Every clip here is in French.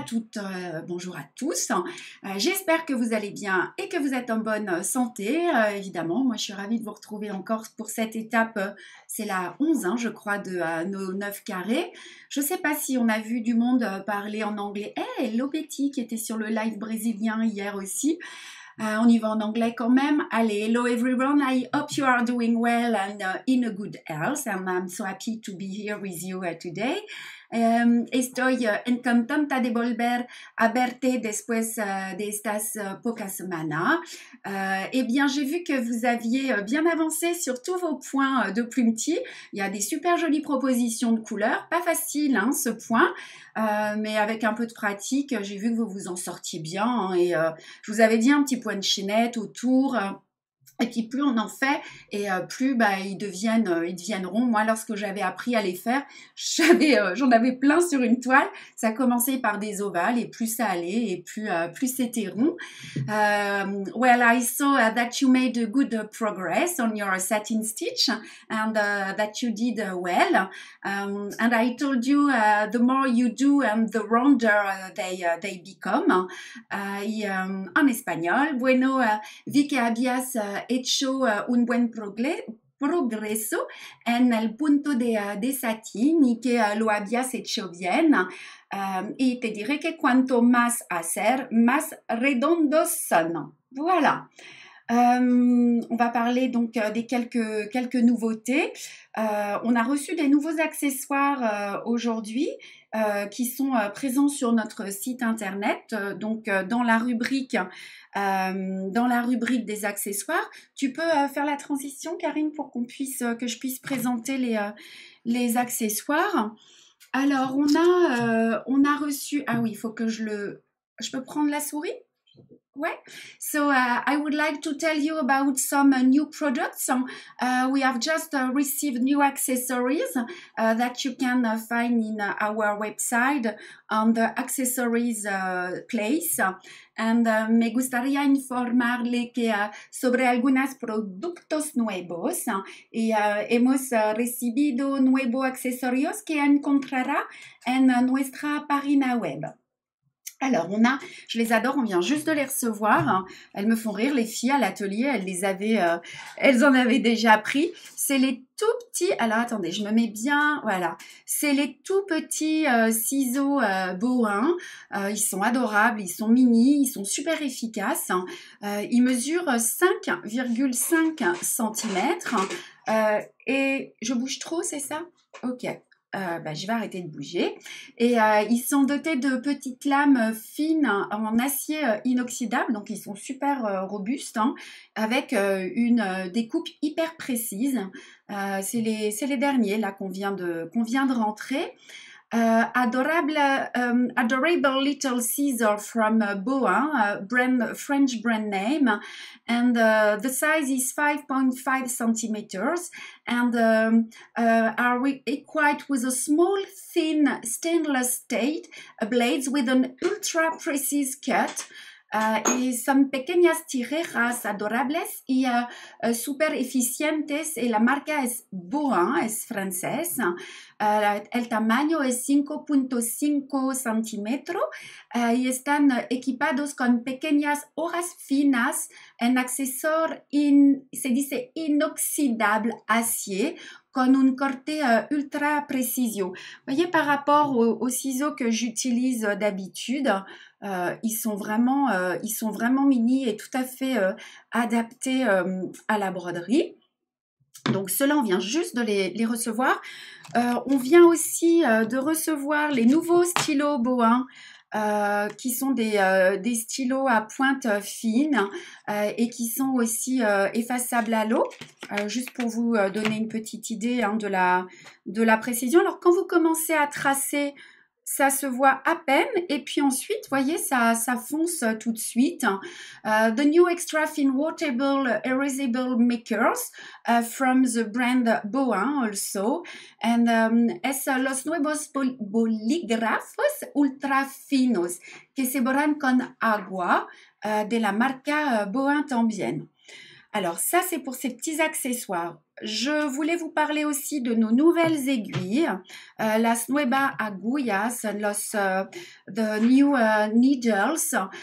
toutes, bonjour à tous. J'espère que vous allez bien et que vous êtes en bonne santé. Évidemment, moi je suis ravie de vous retrouver encore pour cette étape, c'est la 11, je crois, de nos 9 carrés. Je ne sais pas si on a vu du monde parler en anglais. Hey, hello Betty qui était sur le live brésilien hier aussi. On y va en anglais quand même. Allez, hello everyone. I hope you are doing well and in a good health. And I'm so happy to be here with you today. Estoy encantada de volver a verte después de estas pocas semanas. Eh bien, j'ai vu que vous aviez bien avancé sur tous vos points de Plumety. Il y a des super jolies propositions de couleurs. Pas facile, ce point. Mais avec un peu de pratique, j'ai vu que vous vous en sortiez bien. Et je vous avais dit un petit point de chaînette autour. Et puis plus on en fait et plus ils deviennent ronds. Moi, lorsque j'avais appris à les faire, j'en avais plein sur une toile. Ça commençait par des ovales et plus ça allait et plus c'était rond. Well, I saw that you made a good progress on your satin stitch and that you did well. And I told you the more you do and the rounder they become. En espagnol, bueno, vi que habías hecho un buen progreso en el punto de satín y que lo habías hecho bien. Y te diré que cuanto más hacer, más redondos son. Voilà. On va parler donc des quelques nouveautés. On a reçu des nouveaux accessoires aujourd'hui qui sont présents sur notre site internet. Donc dans la rubrique des accessoires, tu peux faire la transition, Karine, pour que je puisse présenter les accessoires. Alors on a reçu. Ah oui, il faut que je peux prendre la souris? Ouais. So I would like to tell you about some new products. We have just received new accessories that you can find in our website on the accessories place. And me gustaría informarle que sobre algunos productos nuevos y hemos recibido nuevos accesorios que encontrará en nuestra página web. Alors, je les adore, on vient juste de les recevoir. Elles me font rire, les filles à l'atelier, elles en avaient déjà pris. C'est les tout petits, alors attendez, je me mets bien, voilà. C'est les tout petits ciseaux Bohin. Ils sont adorables, ils sont mini, ils sont super efficaces. Ils mesurent 5,5 cm. Et je bouge trop, c'est ça? Ok. Je vais arrêter de bouger. Et ils sont dotés de petites lames fines en acier inoxydable, donc ils sont super robustes, avec une découpe hyper précise. C'est les derniers là qu'on vient de rentrer. Adorable little scissor from Bohin, French brand name, and the size is 5.5 centimeters, and are equipped with a small, thin stainless steel blades with an ultra precise cut. Y son pequeñas tijeras adorables y super eficientes. Y la marca es Bohin, es francés. El tamaño es 5.5 centímetros y están equipados con pequeñas hojas finas en accesorio, se dice inoxydable acier, con un corte ultra précision. Vous voyez, par rapport aux ciseaux que j'utilise d'habitude, ils sont vraiment mini et tout à fait adaptés à la broderie. Donc ceux-là, on vient juste de les recevoir. On vient aussi de recevoir les nouveaux stylos Bohin, qui sont des stylos à pointe fine et qui sont aussi effaçables à l'eau, juste pour vous donner une petite idée de la précision. Alors quand vous commencez à tracer, ça se voit à peine et puis ensuite, voyez, ça fonce tout de suite. The new extra thin waterable erasable makers from the brand Bohin also. And es los nuevos bolígrafos ultra finos que se borran con agua de la marca Bohin también. Alors ça, c'est pour ces petits accessoires. je voulais vous parler aussi de nos nouvelles aiguilles, las nuevas agujas, the new needles.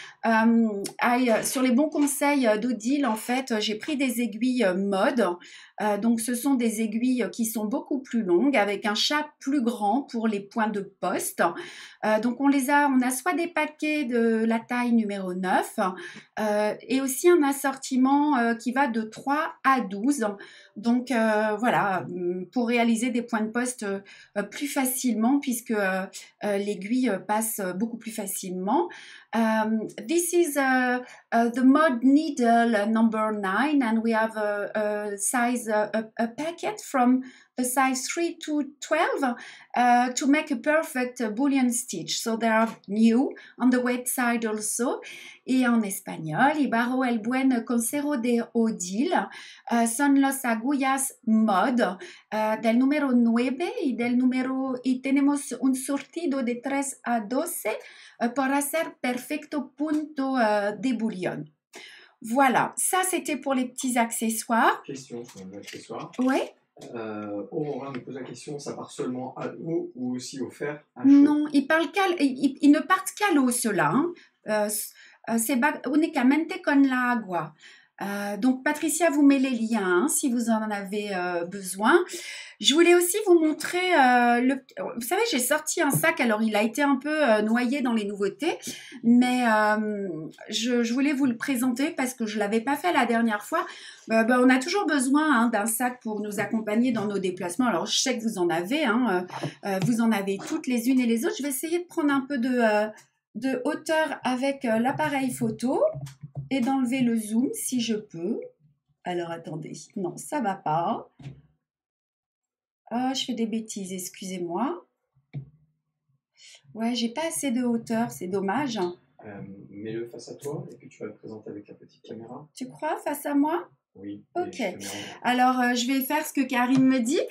Sur les bons conseils d'Odile, en fait, j'ai pris des aiguilles mode. Donc, ce sont des aiguilles qui sont beaucoup plus longues, avec un chat plus grand pour les points de poste. Donc, on a soit des paquets de la taille numéro 9 et aussi un assortiment qui va de 3 à 12. Donc, voilà, pour réaliser des points de poste plus facilement, puisque l'aiguille passe beaucoup plus facilement. This is the mod needle number 9, and we have a size, a packet from the size 3 to 12 to make a perfect bullion stitch. So they are new on the website also. Et en espagnol, y barro el buen consejo de Odile son los agujas mod del número 9 y tenemos un surtido de 3 a 12 para hacer perfecto punto de bullion. Voilà, ça c'était pour les petits accessoires. Question sur les accessoires. Oui. Aurora nous pose la question, ça part seulement à l'eau ou aussi au fer à chaud? Non, ils ne partent qu'à l'eau ceux-là. Hein. Se va únicamente con la agua. Donc Patricia vous met les liens hein, si vous en avez besoin. Je voulais aussi vous montrer, vous savez j'ai sorti un sac, alors il a été un peu noyé dans les nouveautés, mais je voulais vous le présenter parce que je ne l'avais pas fait la dernière fois. On a toujours besoin hein, d'un sac pour nous accompagner dans nos déplacements, alors je sais que vous en avez, hein, vous en avez toutes les unes et les autres. Je vais essayer de prendre un peu de hauteur avec l'appareil photo et d'enlever le zoom si je peux. Alors attendez, non ça va pas. Ah, je fais des bêtises, excusez-moi. Ouais, j'ai pas assez de hauteur, c'est dommage. Mets-le face à toi et puis tu vas le présenter avec la petite caméra. Tu crois, face à moi? Oui. Ok. Alors, je vais faire ce que Karine me dit.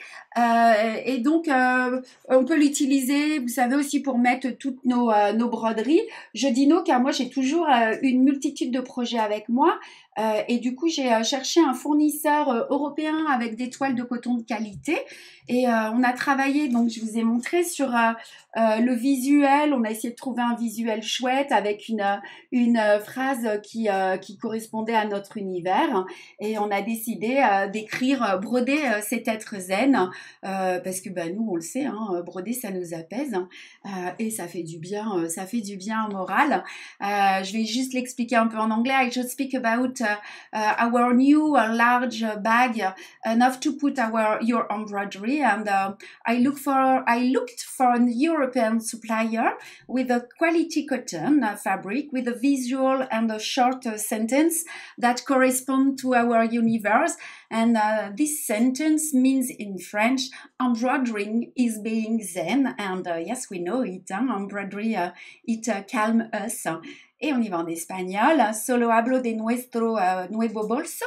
Et donc, on peut l'utiliser, vous savez, aussi pour mettre toutes nos broderies. Je dis nos car moi, j'ai toujours une multitude de projets avec moi. Et du coup, j'ai cherché un fournisseur européen avec des toiles de coton de qualité. Et on a travaillé, donc je vous ai montré sur le visuel. On a essayé de trouver un visuel chouette avec une phrase qui correspondait à notre univers. Et on a décidé d'écrire broder c'est être zen parce que nous on le sait hein, broder ça nous apaise et ça fait du bien au moral. Je vais juste l'expliquer un peu en anglais. I just speak about our new large bag enough to put your embroidery and I looked for an European supplier with a quality cotton fabric with a visual and a short sentence that correspond to our universe, and this sentence means in French embroidering is being zen, and yes we know it, embroidery it calm us. Et on y va en espagnol. Solo hablo de nuestro nuevo bolso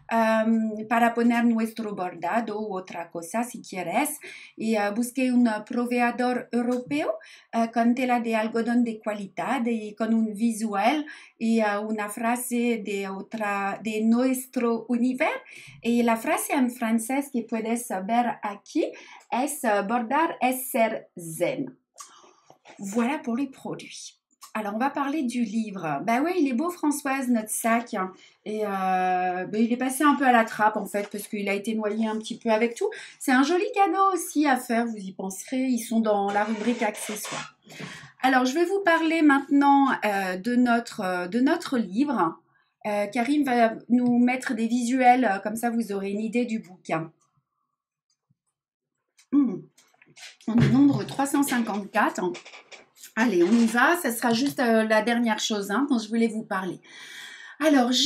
para poner nuestro bordado u otra cosa si quieres. Y busqué un proveedor europeo con tela de algodón de calidad y con un visual y una frase de nuestro univers. Y la frase en francés que puedes ver aquí es bordar es ser zen. Voilà pour les produits. Alors, on va parler du livre. Ouais, il est beau, Françoise, notre sac. Et il est passé un peu à la trappe, en fait, parce qu'il a été noyé un petit peu avec tout. C'est un joli cadeau aussi à faire, vous y penserez. Ils sont dans la rubrique accessoires. Alors, je vais vous parler maintenant de notre livre. Karine va nous mettre des visuels, comme ça vous aurez une idée du bouquin. On est nombre 354. Allez, on y va, ça sera juste la dernière chose dont je voulais vous parler. Alors, j'ai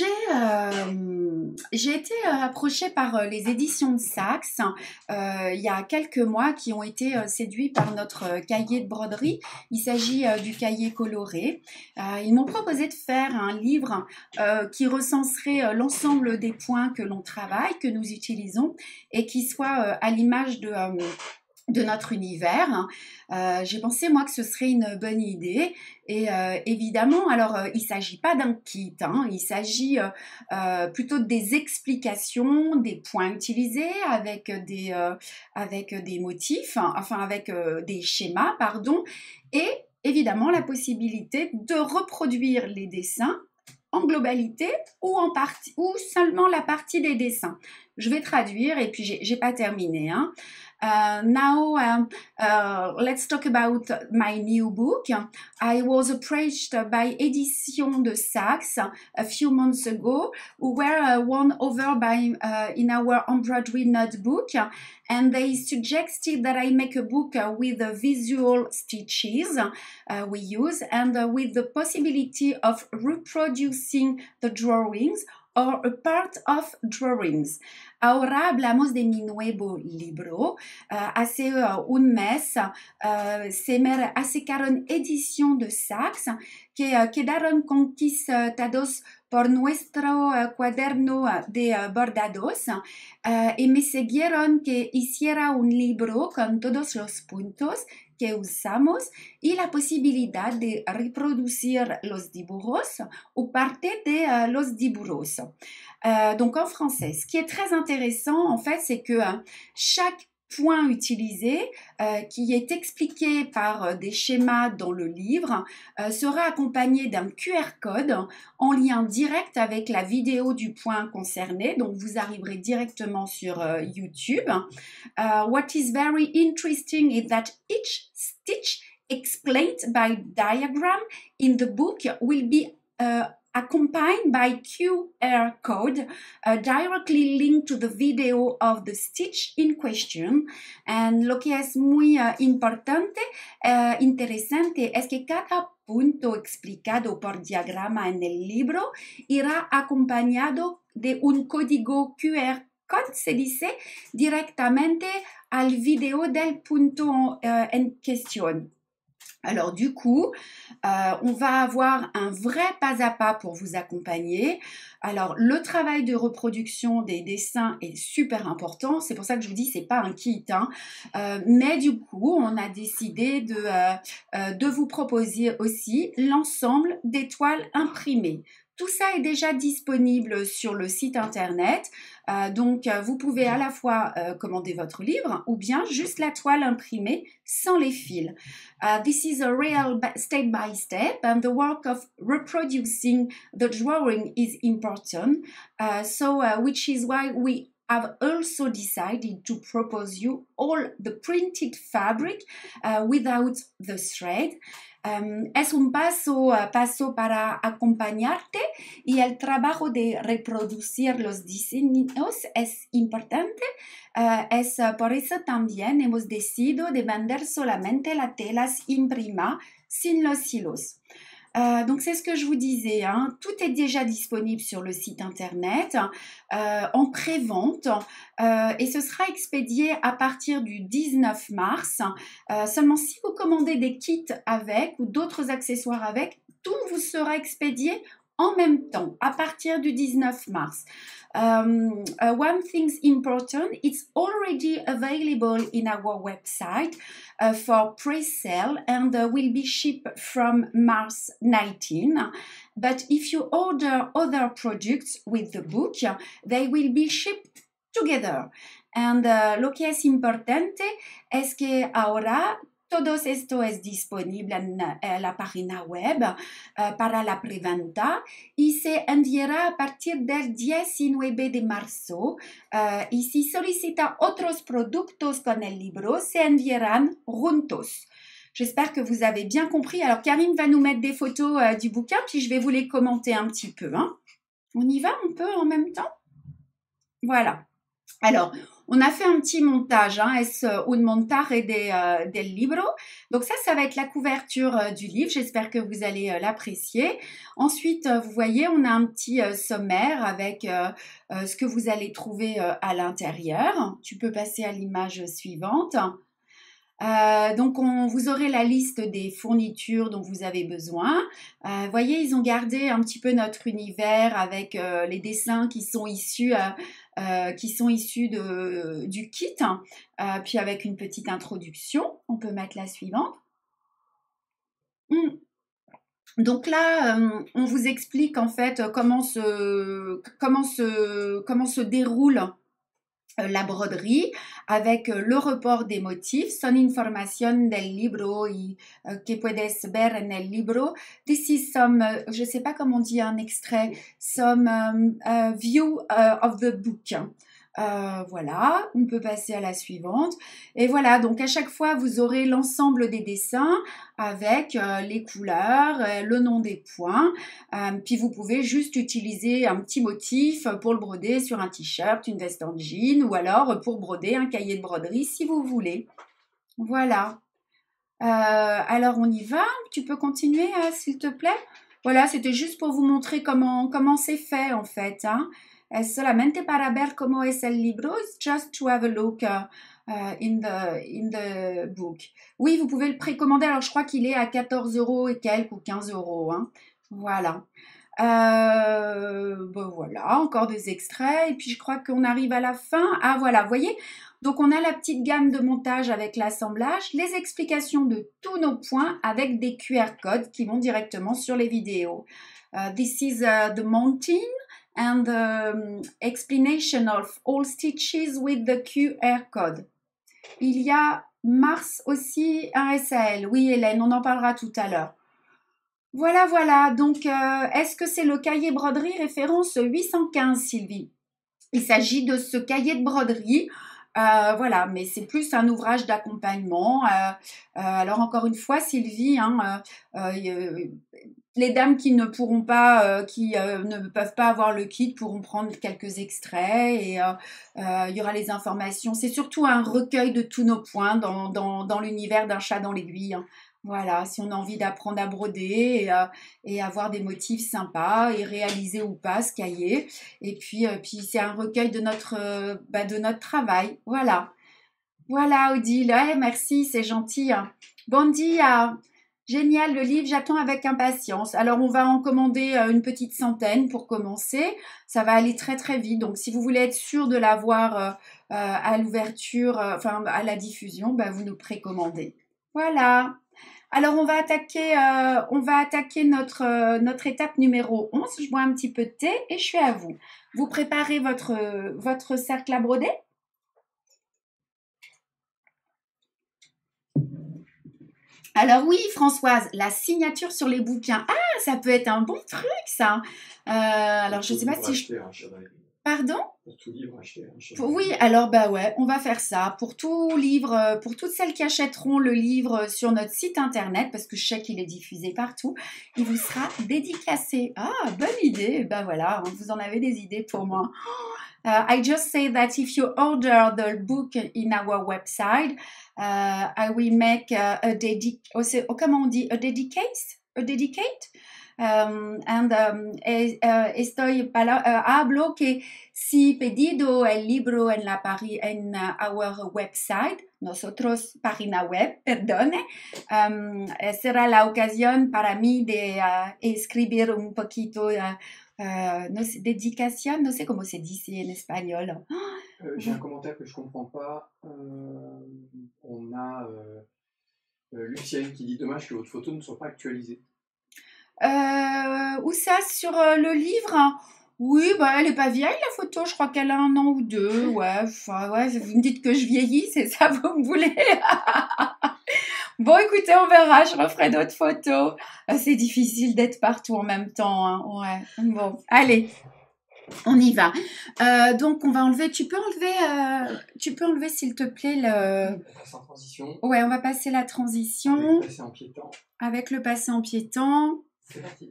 été approchée par les éditions de Saxe il y a quelques mois qui ont été séduits par notre cahier de broderie. Il s'agit du cahier coloré. Ils m'ont proposé de faire un livre qui recenserait l'ensemble des points que l'on travaille, que nous utilisons et qui soit à l'image de notre univers. J'ai pensé moi que ce serait une bonne idée et évidemment alors il ne s'agit pas d'un kit, hein, il s'agit plutôt des explications, des points utilisés avec des motifs, enfin avec des schémas pardon, et évidemment la possibilité de reproduire les dessins en globalité ou en partie ou seulement la partie des dessins. Je vais traduire et puis j'ai pas terminé, hein. Now, let's talk about my new book. I was approached by Éditions de Saxe a few months ago, who were won over by in our embroidery notebook, and they suggested that I make a book with the visual stitches we use and with the possibility of reproducing the drawings or a part of drawings. Ahora hablamos de mi nuevo libro. Hace un mes se me acercaron Edición de Saxe que quedaron conquistados por nuestro cuaderno de bordados y me sugirieron que hiciera un libro con todos los puntos que usamos y la posibilidad de reproducir los dibujos ou parte de los dibujos. Donc en français, ce qui est très intéressant en fait, c'est que chaque point utilisé qui est expliqué par des schémas dans le livre sera accompagné d'un QR code en lien direct avec la vidéo du point concerné, donc vous arriverez directement sur YouTube. What is very interesting is that each stitch explained by diagram in the book will be accompanied by QR code directly linked to the video of the stitch in question. And lo que es muy interesante es que cada punto explicado por diagrama en el libro irá acompañado de un código QR code, se dice, directamente al video del punto en question. Alors du coup, on va avoir un vrai pas à pas pour vous accompagner. Alors le travail de reproduction des dessins est super important, c'est pour ça que je vous dis c'est pas un kit, hein. Mais du coup on a décidé de vous proposer aussi l'ensemble des toiles imprimées. Tout ça est déjà disponible sur le site internet, donc vous pouvez à la fois commander votre livre ou bien juste la toile imprimée sans les fils. This is a real step by step, and the work of reproducing the drawing is important, which is why we have also decided to propose you all the printed fabric without the thread. Es un paso para acompañarte y el trabajo de reproducir los diseños es importante. Es por eso también hemos decidido de vender solamente las telas imprimadas sin los hilos. Donc c'est ce que je vous disais, hein. Tout est déjà disponible sur le site internet en pré-vente et ce sera expédié à partir du 19 mars. Seulement si vous commandez des kits avec ou d'autres accessoires avec, tout vous sera expédié en même temps à partir du 19 mars. One thing's important, it's already available in our website for pre-sale and will be shipped from March 19. But if you order other products with the book, they will be shipped together. And lo que es importante es que ahora todo esto es disponible en la página web para la preventa y se enviará a partir del 19 de marzo. Y si solicita otros productos con el libro, se enviarán juntos. J'espère que vous avez bien compris. Alors, Karine va nous mettre des photos du bouquin, puis je vais vous les commenter un petit peu, hein. On y va un peu en même temps? Voilà. Alors, on a fait un petit montage, hein, es un montaje del libro. Donc ça va être la couverture du livre. J'espère que vous allez l'apprécier. Ensuite, vous voyez, on a un petit sommaire avec ce que vous allez trouver à l'intérieur. Tu peux passer à l'image suivante. Donc vous aurez la liste des fournitures dont vous avez besoin. Vous voyez, ils ont gardé un petit peu notre univers avec les dessins qui sont issus qui sont issus du kit, puis avec une petite introduction. On peut mettre la suivante. Donc là, on vous explique en fait comment se déroule la broderie avec le report des motifs. Son información del libro y que puedes ver en el libro. This is some, je sais pas comment on dit un extrait, some view of the book. Voilà, on peut passer à la suivante. Et voilà, donc à chaque fois, vous aurez l'ensemble des dessins avec les couleurs, le nom des points. Puis vous pouvez juste utiliser un petit motif pour le broder sur un t-shirt, une veste en jean ou alors pour broder un cahier de broderie si vous voulez. Voilà. Alors on y va. Tu peux continuer s'il te plaît. Voilà, c'était juste pour vous montrer comment c'est fait en fait, hein. Es solamente para ver cómo es el libro, it's just to have a look in the book. Oui, vous pouvez le précommander, alors je crois qu'il est à 14 € et quelques ou 15 €, hein. Voilà. Bon, voilà, encore des extraits, et puis je crois qu'on arrive à la fin. Ah voilà, vous voyez, donc on a la petite gamme de montage avec l'assemblage, les explications de tous nos points avec des QR codes qui vont directement sur les vidéos. This is the mounting and the explanation of all stitches with the QR code. Il y a Mars aussi, un SAL. Oui, Hélène, on en parlera tout à l'heure. Voilà, voilà. Donc, est-ce que c'est le cahier broderie référence 815, Sylvie? Il s'agit de ce cahier de broderie. Voilà, mais c'est plus un ouvrage d'accompagnement. Alors, encore une fois, Sylvie, hein, les dames qui ne pourront pas, ne peuvent pas avoir le kit pourront prendre quelques extraits et il y aura les informations. C'est surtout un recueil de tous nos points dans l'univers d'un chat dans l'aiguille, hein. Voilà, si on a envie d'apprendre à broder et avoir des motifs sympas et réaliser ou pas ce cahier. Et puis c'est un recueil de notre travail. Voilà. Voilà, Odile. Ouais, merci, c'est gentil. Bon dia. Génial, le livre, j'attends avec impatience. Alors, on va en commander une petite centaine pour commencer. Ça va aller très, très vite. Donc, si vous voulez être sûr de l'avoir à l'ouverture, enfin, à la diffusion, vous nous précommandez. Voilà. Alors, on va attaquer notre étape numéro 11. Je bois un petit peu de thé et je suis à vous. Vous préparez votre cercle à broder? Alors oui, Françoise, la signature sur les bouquins. Ah, ça peut être un bon truc, ça. Alors, je ne sais pas si je... Pardon? Pour tout livre acheté. Oui, alors ouais, on va faire ça. Pour tout livre, pour toutes celles qui achèteront le livre sur notre site internet, parce que je sais qu'il est diffusé partout, il vous sera dédicacé. Ah, bonne idée. Voilà, vous en avez des idées pour moi. I just say that if you order the book in our website, I will make a dedicate. Comment on dit? A dedicate? A dedicate? Hablo que si pedido el libro en our website, nosotros página web, perdone, será la ocasión para mí de escribir un poquito, no sé, dedicación, no sé cómo se dice en espagnol. J'ai un commentaire que je comprends pas. On a Lucienne qui dit dommage que votre photo ne soit pas actualisée. Où ça, sur le livre? Oui, elle est pas vieille la photo, je crois qu'elle a 1 an ou 2, ouais, vous me dites que je vieillis, c'est ça vous me voulez? Bon, écoutez, on verra, je referai d'autres photos. C'est difficile d'être partout en même temps, hein, ouais. Bon, allez, on y va. Donc, on va enlever, tu peux enlever s'il te plaît le... Sans transition. Ouais, on va passer la transition. Avec le passé en piétant. Avec le passé en piétant. C'est parti.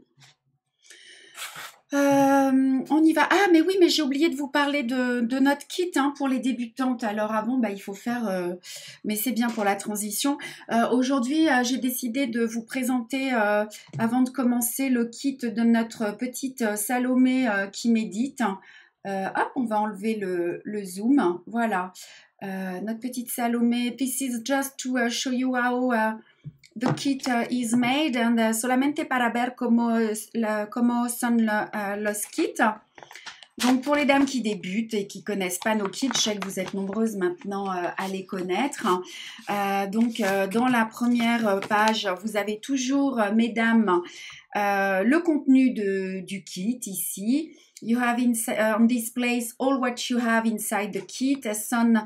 On y va. Ah, mais oui, mais j'ai oublié de vous parler de notre kit pour les débutantes. Alors avant, il faut faire... mais c'est bien pour la transition. Aujourd'hui, j'ai décidé de vous présenter, avant de commencer, le kit de notre petite Salomé qui médite. Hop, on va enlever le zoom. Voilà. Notre petite Salomé. This is just to show you how... the kit is made and solamente para ver cómo son los kits. Donc, pour les dames qui débutent et qui connaissent pas nos kits, je sais que vous êtes nombreuses maintenant à les connaître. Dans la première page, vous avez toujours, mesdames, le contenu du kit ici. You have on this place all what you have inside the kit. Son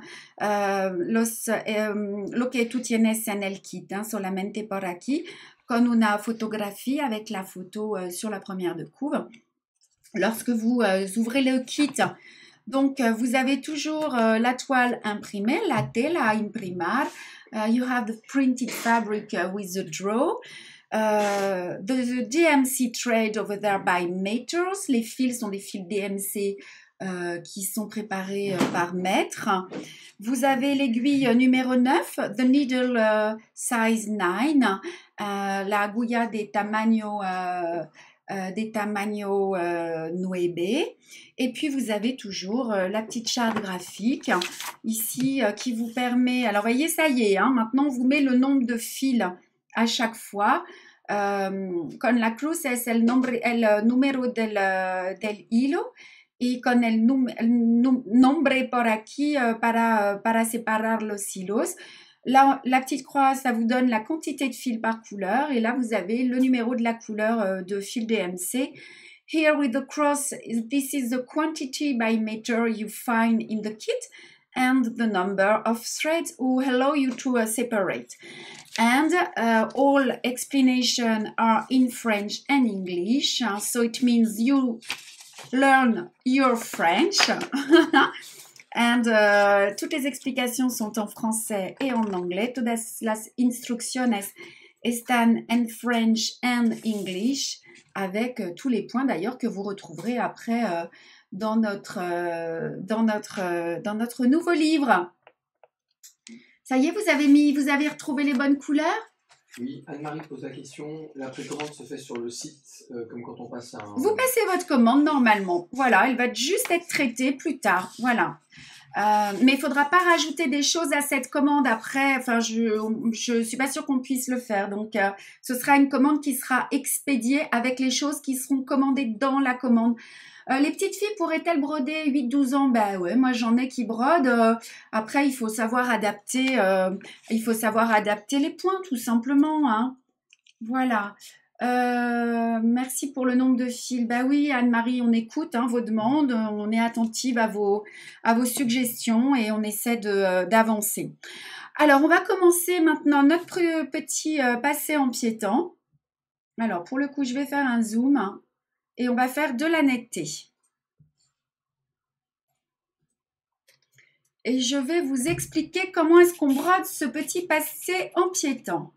lo que tú tienes en el kit, solamente por aquí. Con una fotografie avec la photo sur la première de couve. Lorsque vous ouvrez le kit, donc vous avez toujours la toile imprimée, la tela a imprimar. You have the printed fabric with the draw. The DMC thread over there by meters. Les fils sont des fils DMC qui sont préparés par mètre. Vous avez l'aiguille numéro 9, the needle size 9, la aguja de tamaño 9. Et puis vous avez toujours la petite charte graphique ici qui vous permet, alors voyez ça y est, maintenant on vous met le nombre de fils à chaque fois. Con la cruz es el número del hilo y con el nombre por aquí para separar los hilos. Là, la petite croix, ça vous donne la quantité de fils par couleur. Et là, vous avez le numéro de la couleur de fil DMC. Here with the cross, this is the quantity by meter you find in the kit and the number of threads who allow you to separate. And all explanations are in French and English. So it means you learn your French. And toutes les explications sont en français et en anglais. Todas las instrucciones están en French and English, avec tous les points d'ailleurs que vous retrouverez après dans notre nouveau livre. Ça y est, vous avez retrouvé les bonnes couleurs? Oui, Anne-Marie pose la question. La précommande se fait sur le site, comme quand on passe un... Vous passez votre commande normalement. Voilà, elle va juste être traitée plus tard. Voilà. Mais il ne faudra pas rajouter des choses à cette commande après. Enfin, je ne suis pas sûre qu'on puisse le faire. Donc, ce sera une commande qui sera expédiée avec les choses qui seront commandées dans la commande. Les petites filles pourraient-elles broder 8-12 ans? Ben ouais, moi j'en ai qui brodent. Après, il faut savoir adapter les points tout simplement. Hein. Voilà. Merci pour le nombre de fils. Bah oui, Anne-Marie, on écoute vos demandes, on est attentive à vos suggestions et on essaie d'avancer. Alors, on va commencer maintenant notre petit passé en piétant. Alors, pour le coup, je vais faire un zoom et on va faire de la netteté. Et je vais vous expliquer comment est-ce qu'on brode ce petit passé en piétant.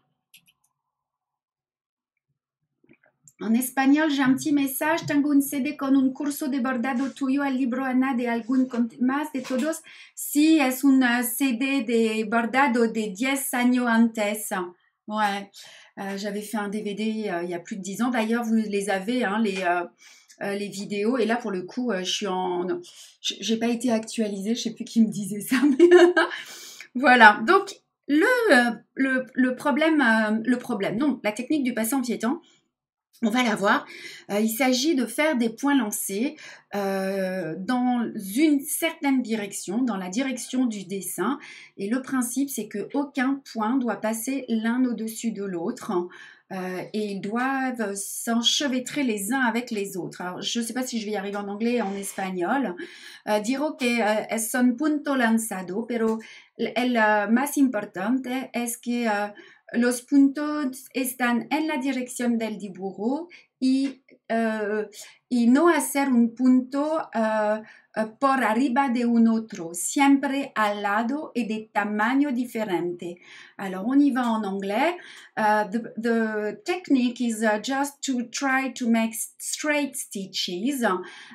En espagnol, j'ai un petit message. Tengo un CD con un curso de bordado tuyo, el libro Ana de algún más de todos. Sí, es un CD de bordado de 10 años antes. Ouais, j'avais fait un DVD il y a plus de 10 ans. D'ailleurs, vous les avez, les vidéos. Et là, pour le coup, j'ai pas été actualisée. Je sais plus qui me disait ça. Mais voilà. Donc, le problème, non, la technique du passé en piétant. On va la voir. Il s'agit de faire des points lancés dans une certaine direction, dans la direction du dessin. Et le principe, c'est qu'aucun point doit passer l'un au-dessus de l'autre. Et ils doivent s'enchevêtrer les uns avec les autres. Alors, je ne sais pas si je vais y arriver en anglais et en espagnol. Dirò que es un punto lanzado, pero el más importante es que los puntos están en la dirección del dibujo y no hacer un punto por arriba de un otro, siempre al lado et de tamaño diferente. Alors, on y va en anglais. The technique is just to try to make straight stitches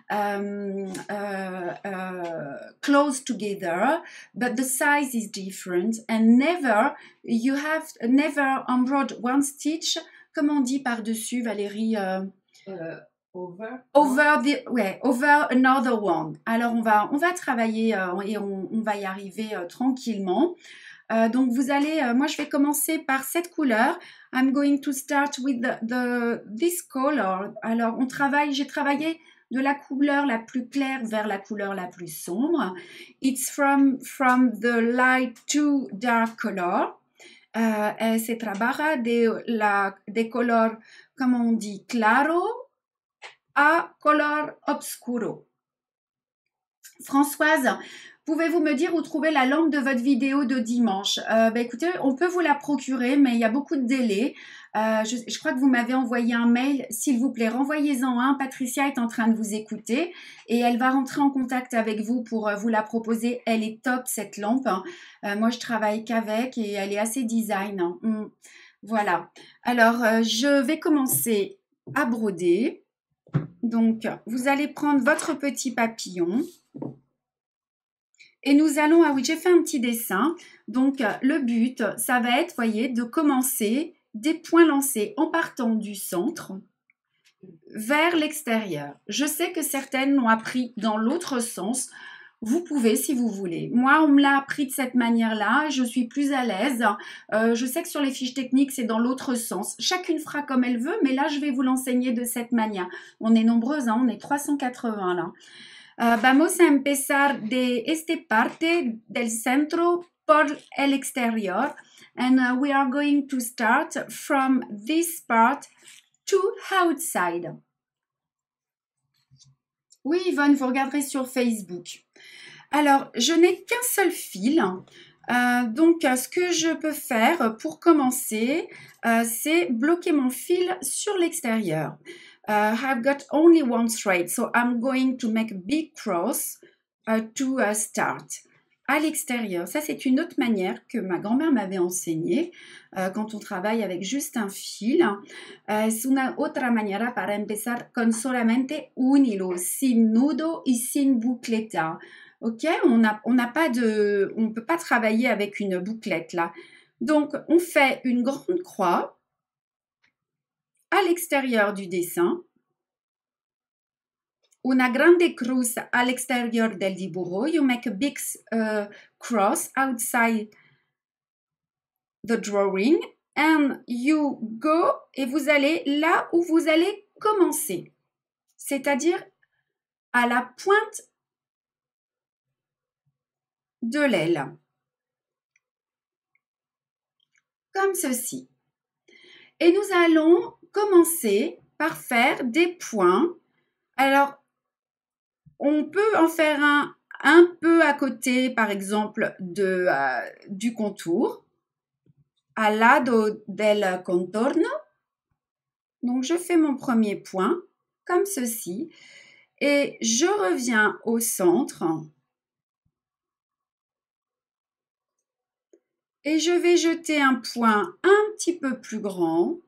close together, but the size is different and never embroider one stitch. Comment on dit par-dessus, Valérie? Over another one. Alors, on va travailler et on va y arriver tranquillement. Donc, vous allez, moi, je vais commencer par cette couleur. I'm going to start with this color. Alors, j'ai travaillé de la couleur la plus claire vers la couleur la plus sombre. It's from the light to dark color. Se trabaja de color, comment on dit, claro a color obscuro. Françoise, pouvez-vous me dire où trouver la lampe de votre vidéo de dimanche? Écoutez, on peut vous la procurer, mais il y a beaucoup de délais. Je crois que vous m'avez envoyé un mail. S'il vous plaît, renvoyez-en un. Patricia est en train de vous écouter et elle va rentrer en contact avec vous pour vous la proposer. Elle est top, cette lampe. Moi, je travaille qu'avec et elle est assez design. Voilà. Alors, je vais commencer à broder. Donc, vous allez prendre votre petit papillon. Et nous allons, ah oui, j'ai fait un petit dessin. Donc, le but, ça va être, voyez, de commencer des points lancés en partant du centre vers l'extérieur. Je sais que certaines l'ont appris dans l'autre sens. Vous pouvez si vous voulez. Moi, on me l'a appris de cette manière-là. Je suis plus à l'aise. Je sais que sur les fiches techniques, c'est dans l'autre sens. Chacune fera comme elle veut, mais là, je vais vous l'enseigner de cette manière. On est nombreuses, hein, on est 380 là. Vamos a empezar de esta parte del centro por el exterior. And we are going to start from this part to outside. Oui, Yvonne, vous regarderez sur Facebook. Alors, je n'ai qu'un seul fil. Donc, ce que je peux faire pour commencer, c'est bloquer mon fil sur l'extérieur. I've got only one thread, so I'm going to make a big cross to start. À l'extérieur, ça c'est une autre manière que ma grand-mère m'avait enseignée quand on travaille avec juste un fil. Es una otra manera para empezar con solamente un hilo, sin nudo y sin boucleta. Ok, on peut pas travailler avec une bouclette là. Donc, on fait une grande croix à l'extérieur du dessin. Una grande cruz à l'extérieur del dibujo. You make a big cross outside the drawing. And you go, et vous allez là où vous allez commencer. C'est-à-dire à la pointe de l'aile. Comme ceci. Et nous allons commencer par faire des points. Alors, on peut en faire un peu à côté, par exemple, du contour. Al lado del contorno. Donc, je fais mon premier point, comme ceci. Et je reviens au centre. Et je vais jeter un point un petit peu plus grand.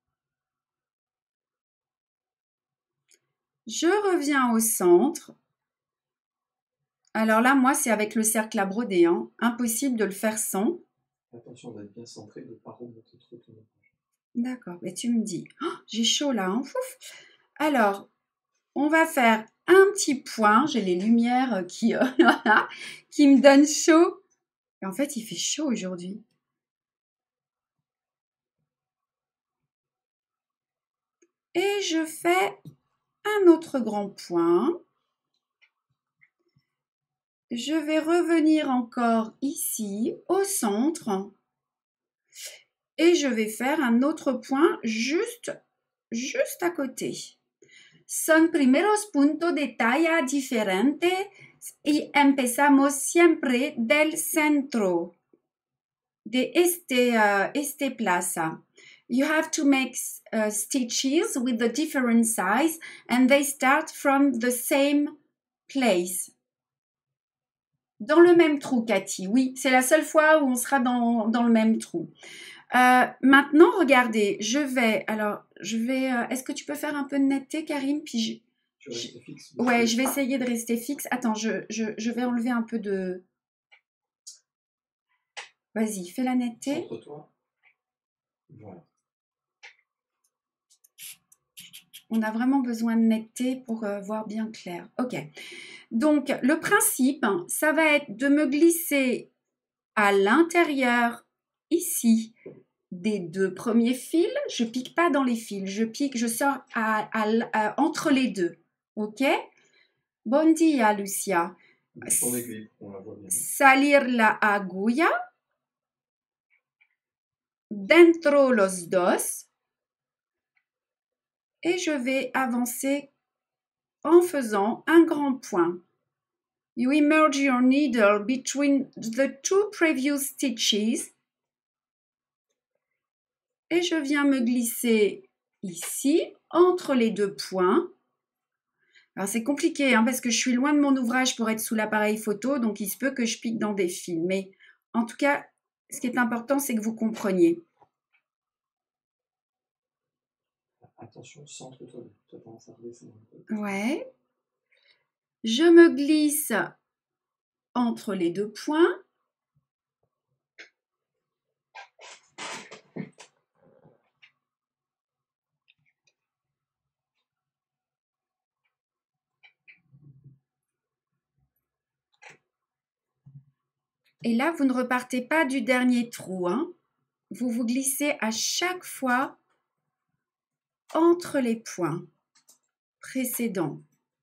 Je reviens au centre. Alors là, moi, c'est avec le cercle à broder. Hein. Impossible de le faire sans. Attention d'être bien centré, de ne pas remonter trop ton image. D'accord, mais tu me dis. Oh, j'ai chaud là. Hein. Alors, on va faire un petit point. J'ai les lumières qui me donnent chaud. Et en fait, il fait chaud aujourd'hui. Et je fais un autre grand point. Je vais revenir encore ici, au centre. Et je vais faire un autre point juste à côté. Son primeros puntos de talla diferente y empezamos siempre del centro de este plaza. You have to make stitches with the different size and they start from the same place. Dans le même trou, Cathy. Oui, c'est la seule fois où on sera dans le même trou. Maintenant, regardez, je vais... est-ce que tu peux faire un peu de netteté, Karine? Puis je vais rester fixe. Ouais, je vais essayer de rester fixe. Attends, je vais enlever un peu de... Vas-y, fais la netteté. Centre-toi. Voilà. On a vraiment besoin de netteté pour voir bien clair. Ok. Donc, le principe, ça va être de me glisser à l'intérieur, ici, des deux premiers fils. Je pique pas dans les fils. Je sors entre les deux. Ok? Bon dia, Lucia. Ton aiguille, on la voit bien. Salir la agulla dentro los dos. Et je vais avancer en faisant un grand point. You immerse your needle between the two previous stitches. Et je viens me glisser ici, entre les deux points. Alors c'est compliqué hein, parce que je suis loin de mon ouvrage pour être sous l'appareil photo, donc il se peut que je pique dans des fils. Mais en tout cas, ce qui est important, c'est que vous compreniez. Attention, centre-toi, tu as tendance à redescendre un peu. Ouais. Je me glisse entre les deux points. Et là, vous ne repartez pas du dernier trou. Hein. Vous vous glissez à chaque fois entre les points précédents.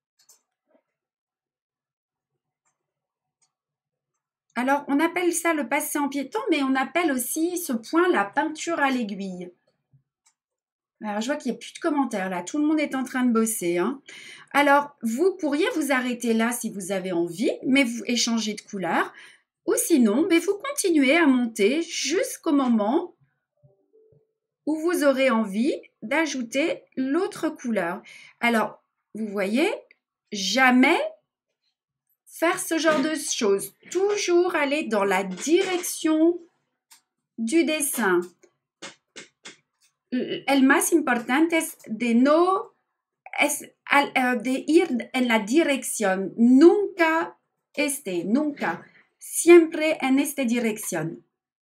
Alors, on appelle ça le passé en piéton, mais on appelle aussi ce point la peinture à l'aiguille. Alors, je vois qu'il n'y a plus de commentaires là. Tout le monde est en train de bosser. Hein. Alors, vous pourriez vous arrêter là si vous avez envie, mais vous échangez de couleur. Ou sinon, vous continuez à monter jusqu'au moment où vous aurez envie d'ajouter l'autre couleur. Alors, vous voyez, jamais faire ce genre de choses. Toujours aller dans la direction du dessin. El más importante es de no de ir en la dirección. Nunca nunca. Siempre en esta dirección.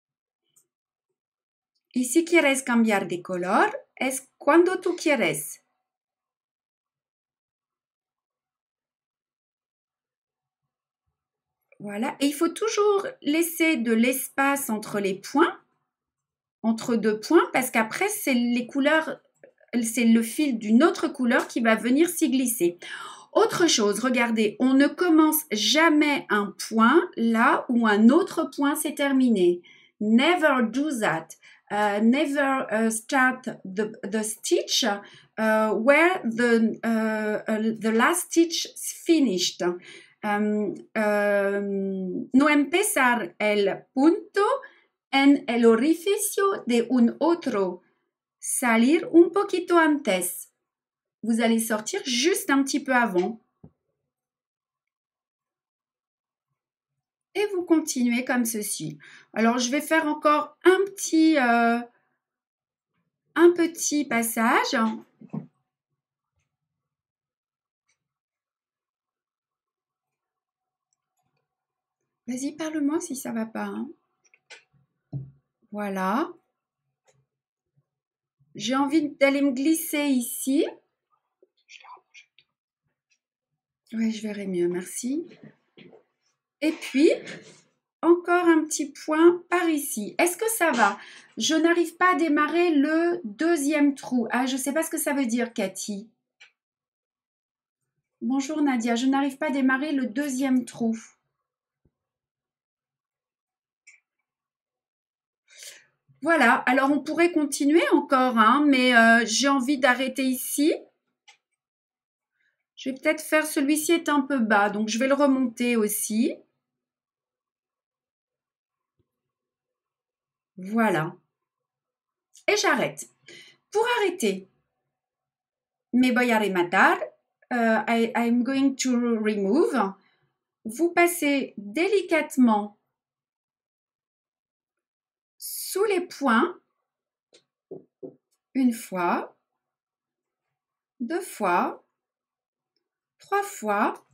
Y si quieres cambiar de color, es cuando tú quieres. Voilà. Et il faut toujours laisser de l'espace entre les points, entre deux points, parce qu'après, c'est les couleurs, c'est le fil d'une autre couleur qui va venir s'y glisser. Autre chose, regardez, on ne commence jamais un point là où un autre point s'est terminé. Never do that. Never start the stitch where the last stitch is finished. No empezar el punto en el orificio de un otro. Salir un poquito antes. Vous allez sortir juste un petit peu avant. Et vous continuez comme ceci. Alors, je vais faire encore un petit passage. Vas-y, parle-moi si ça ne va pas. Hein. Voilà. J'ai envie d'aller me glisser ici. Oui, je verrai mieux, merci. Et puis, encore un petit point par ici. Est-ce que ça va? Je n'arrive pas à démarrer le deuxième trou. Ah, je ne sais pas ce que ça veut dire, Cathy. Bonjour Nadia, je n'arrive pas à démarrer le deuxième trou. Voilà, alors on pourrait continuer encore, hein, mais j'ai envie d'arrêter ici. Je vais peut-être faire celui-ci est un peu bas, donc je vais le remonter aussi. Voilà. Et j'arrête. Pour arrêter, me voy a rematar. I'm going to remove. Vous passez délicatement sous les points, une fois, deux fois, trois fois,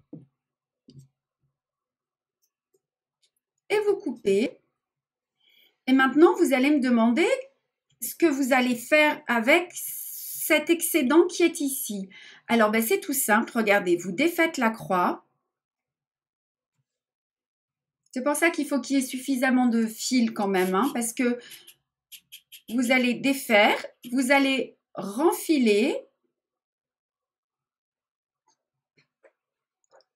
et vous coupez. Et maintenant, vous allez me demander ce que vous allez faire avec cet excédent qui est ici. Alors, c'est tout simple. Regardez, vous défaites la croix. C'est pour ça qu'il faut qu'il y ait suffisamment de fil quand même, hein, parce que vous allez défaire, vous allez renfiler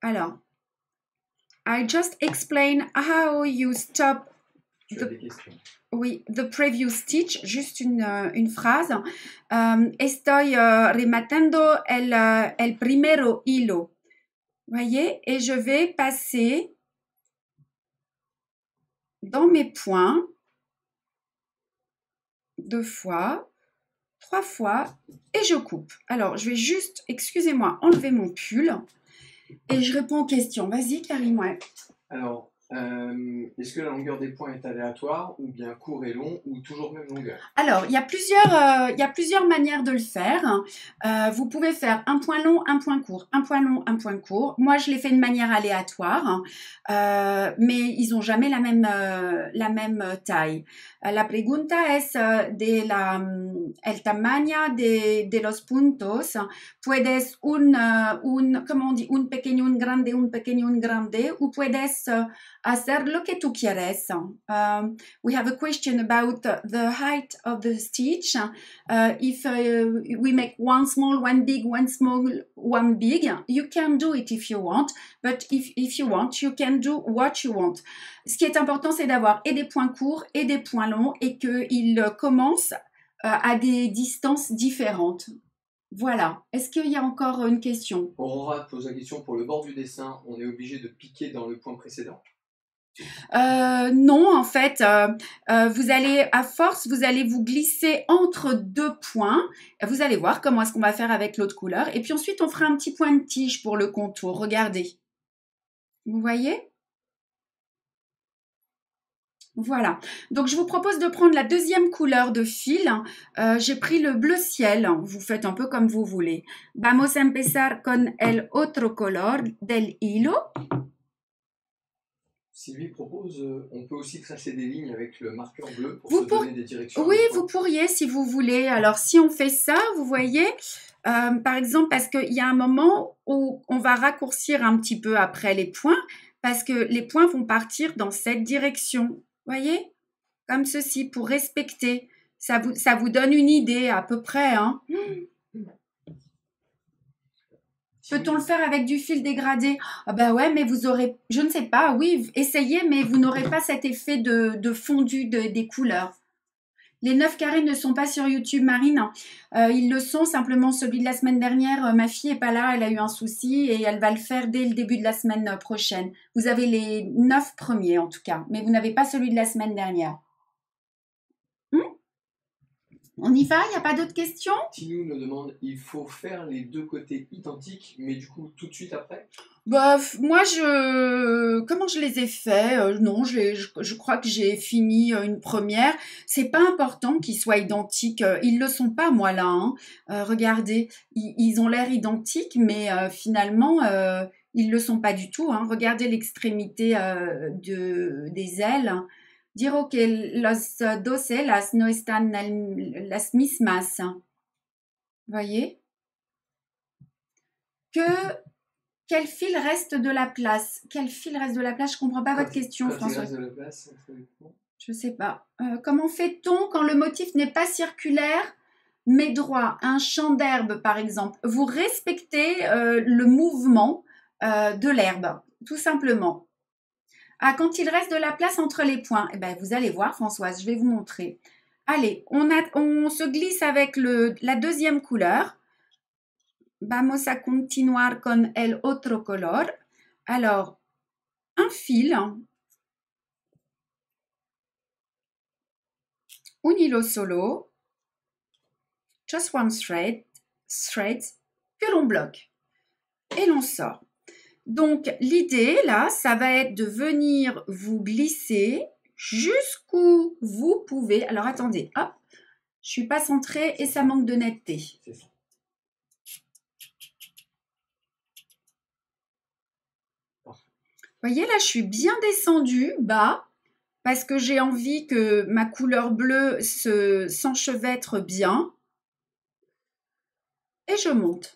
Alors, I just explain how you stop Tu as des questions. oui, the previous stitch, juste une phrase. Estoy rematando el primero hilo. Voyez, et je vais passer dans mes points 2 fois, 3 fois, et je coupe. Alors, je vais juste, excusez-moi, enlever mon pull et je réponds aux questions. Vas-y, Karim, ouais. Alors, est-ce que la longueur des points est aléatoire ou bien court et long ou toujours même longueur? Alors, il y a plusieurs manières de le faire. Vous pouvez faire un point long, un point court, un point long, un point court. Moi, je l'ai fait de manière aléatoire, mais ils n'ont jamais la même taille. La pregunta es el tamaño de los puntos. Puedes comment on dit, un pequeño, un pequeño, un grande, ou puedes hacer lo que tú quieres. We have a question about the height of the stitch. If we make one small, one big, one small, one big, you can do it if you want, but if you want, you can do what you want. Ce qui est important, c'est d'avoir et des points courts et des points longs et qu'ils commencent à des distances différentes. Voilà. Est-ce qu'il y a encore une question? Aurora pose la question pour le bord du dessin. On est obligé de piquer dans le point précédent? Non, en fait, vous allez, à force, vous allez vous glisser entre 2 points. Vous allez voir comment est-ce qu'on va faire avec l'autre couleur. Et puis ensuite, on fera un petit point de tige pour le contour. Regardez. Vous voyez? Voilà. Donc, je vous propose de prendre la deuxième couleur de fil. J'ai pris le bleu ciel. Vous faites un peu comme vous voulez. Vamos a empezar con el otro color del hilo. Sylvie propose, on peut aussi tracer des lignes avec le marqueur bleu pour Vous se donner des directions. Oui, vous pourriez si vous voulez. Alors, si on fait ça, vous voyez, par exemple, parce qu'il y a un moment où on va raccourcir un petit peu après les points, parce que les points vont partir dans cette direction. Voyez? Comme ceci, pour respecter. Ça vous donne une idée à peu près, hein? Peut-on le faire avec du fil dégradé? Ah bah ouais, mais vous aurez, je ne sais pas, oui, essayez, mais vous n'aurez pas cet effet de fondu des couleurs. Les 9 carrés ne sont pas sur YouTube, Marine. Ils le sont, simplement celui de la semaine dernière. Ma fille n'est pas là, elle a eu un souci et elle va le faire dès le début de la semaine prochaine. Vous avez les 9 premiers en tout cas, mais vous n'avez pas celui de la semaine dernière. On y va? Il n'y a pas d'autres questions? Tinou nous demande, il faut faire les deux côtés identiques, mais du coup tout de suite après? Bah, moi, comment je les ai faits? Non, je crois que j'ai fini une première. C'est pas important qu'ils soient identiques. Ils le sont pas, moi, là, hein. Regardez, ils ont l'air identiques, mais finalement, ils le sont pas du tout, hein. Regardez l'extrémité des ailes. Dire que los dos alas no están las mismas. Voyez? Quel fil reste de la place? Quel fil reste de la place? Je ne comprends pas votre question, François. Reste de la place, je ne sais pas. Comment fait-on quand le motif n'est pas circulaire mais droit? Un champ d'herbe, par exemple. Vous respectez le mouvement de l'herbe, tout simplement. Ah, quand il reste de la place entre les points, eh ben, vous allez voir, Françoise, je vais vous montrer. Allez, on se glisse avec la deuxième couleur. Vamos a continuar con el otro color. Alors, un fil, un hilo solo, just one thread, que l'on bloque et l'on sort. Donc, l'idée, là, ça va être de venir vous glisser jusqu'où vous pouvez. Alors, attendez, hop, je ne suis pas centrée et ça manque de netteté. C'est ça. Vous voyez, là, je suis bien descendue bas parce que j'ai envie que ma couleur bleue s'enchevêtre bien. Et je monte.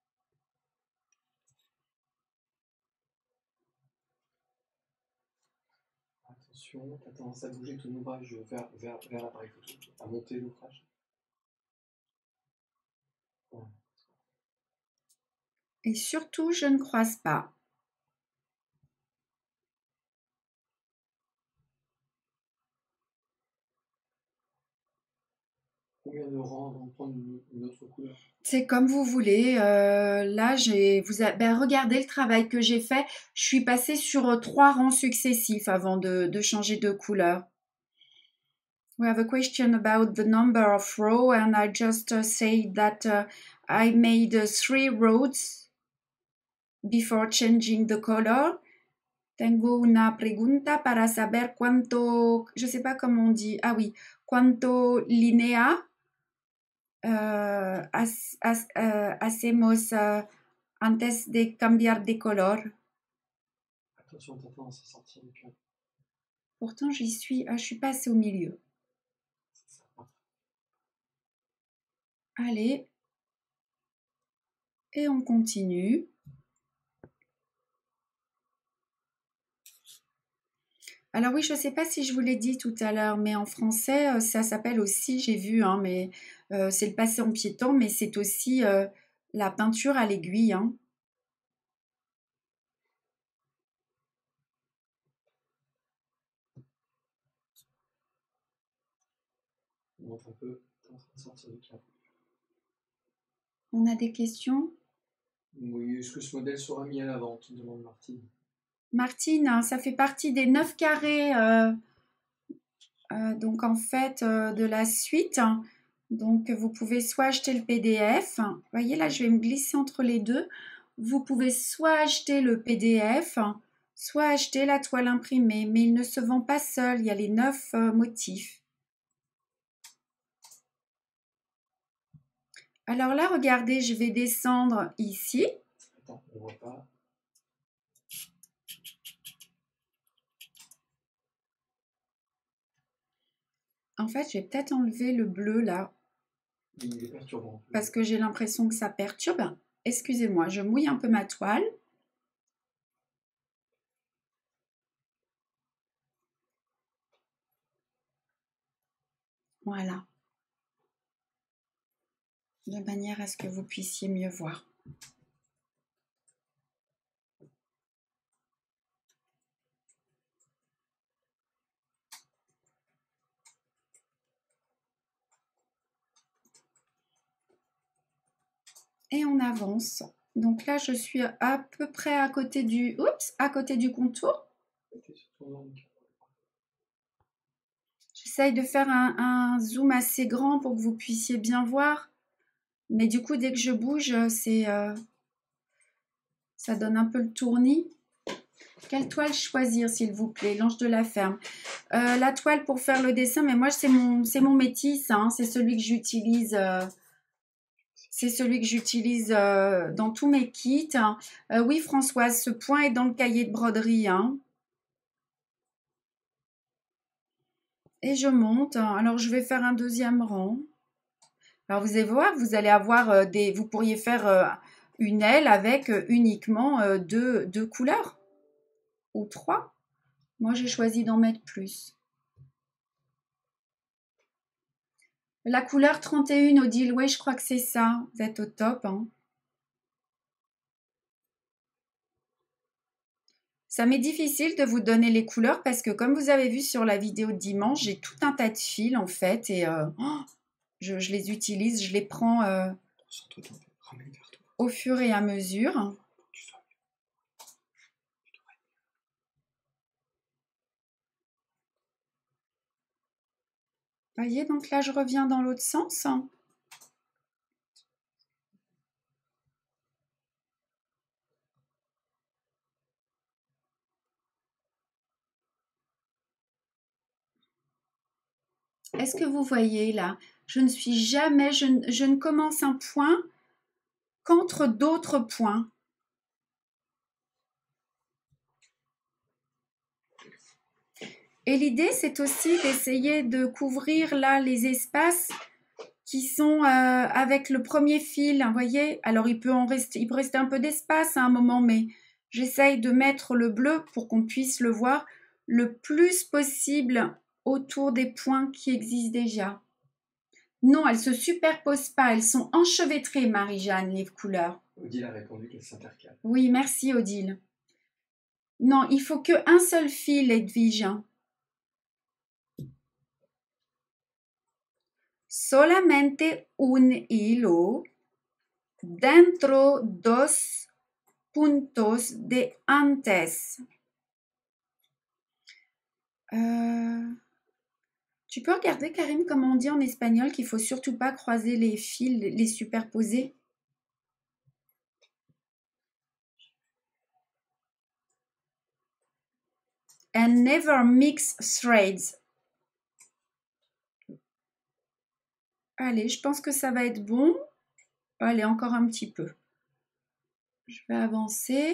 Attention, tu as tendance à bouger ton ouvrage vers l'appareil photo, à monter l'ouvrage. Et surtout, je ne croise pas. combien de rangs avant de prendre une autre couleur? C'est comme vous voulez. Là, ben, regardez le travail que j'ai fait. Je suis passée sur 3 rangs successifs avant de changer de couleur. We have a question about the number of rows, and I just say that I made 3 rows before changing the color. Tengo una pregunta para saber cuánto, je sais pas comment on dit, ah oui, cuánto línea hacemos antes de cambiar de color. Attention, t'as tendance à sortir du cadre. Pourtant, j'y suis, je suis passée au milieu. Allez. Et on continue. Alors oui, je ne sais pas si je vous l'ai dit tout à l'heure, mais en français, ça s'appelle aussi, j'ai vu, hein, mais c'est le passé en piéton, mais c'est aussi la peinture à l'aiguille. Hein. On montre un peu, t'es en train de sortir du cadre. On a des questions? Oui, est-ce que ce modèle sera mis à la vente? Demande Martine. Martine, hein, ça fait partie des 9 carrés, donc en fait, de la suite. Donc vous pouvez soit acheter le PDF, vous voyez là, je vais me glisser entre les deux. Vous pouvez soit acheter le PDF, soit acheter la toile imprimée, mais il ne se vend pas seul, il y a les 9 motifs. Alors là, regardez, je vais descendre ici. Attends, on voit pas. En fait, je vais peut-être enlever le bleu là. Il est perturbant. Parce que j'ai l'impression que ça perturbe. Excusez-moi, je mouille un peu ma toile. Voilà. De manière à ce que vous puissiez mieux voir. Et on avance. Donc là, je suis à peu près à côté du, à côté du contour. J'essaye de faire un zoom assez grand pour que vous puissiez bien voir. Mais du coup, dès que je bouge, ça donne un peu le tournis. Quelle toile choisir, s'il vous plaît? L'ange de la ferme. La toile pour faire le dessin, mais moi, c'est mon métis. Hein, c'est celui que j'utilise. C'est celui que j'utilise dans tous mes kits. Oui, Françoise, ce point est dans le cahier de broderie. Hein. Et je monte. Alors, je vais faire un deuxième rang. Alors, vous allez voir, vous allez avoir vous pourriez faire une aile avec uniquement deux couleurs. Ou 3. Moi, j'ai choisi d'en mettre plus. La couleur 31, Odile, oui, je crois que c'est ça. Vous êtes au top. Hein. Ça m'est difficile de vous donner les couleurs parce que comme vous avez vu sur la vidéo de dimanche, j'ai tout un tas de fils en fait et je les utilise, je les prends au fur et à mesure. Vous voyez, donc là je reviens dans l'autre sens. Est-ce que vous voyez là? Je ne suis jamais, je ne commence un point qu'entre d'autres points. Et l'idée, c'est aussi d'essayer de couvrir là les espaces qui sont avec le premier fil, vous voyez. Alors, il peut rester un peu d'espace à un moment, mais j'essaye de mettre le bleu pour qu'on puisse le voir le plus possible autour des points qui existent déjà. Non, elles ne se superposent pas, elles sont enchevêtrées, Marie-Jeanne, les couleurs. Odile a répondu qu'elles s'intercalent. Oui, merci Odile. Non, il faut qu'un seul fil, Edwige. solamente un hilo dentro dos puntos de antes. Tu peux regarder, Karine, comment on dit en espagnol qu'il faut surtout pas croiser les fils, les superposer? And never mix threads. Allez, je pense que ça va être bon. Allez, encore un petit peu. Je vais avancer.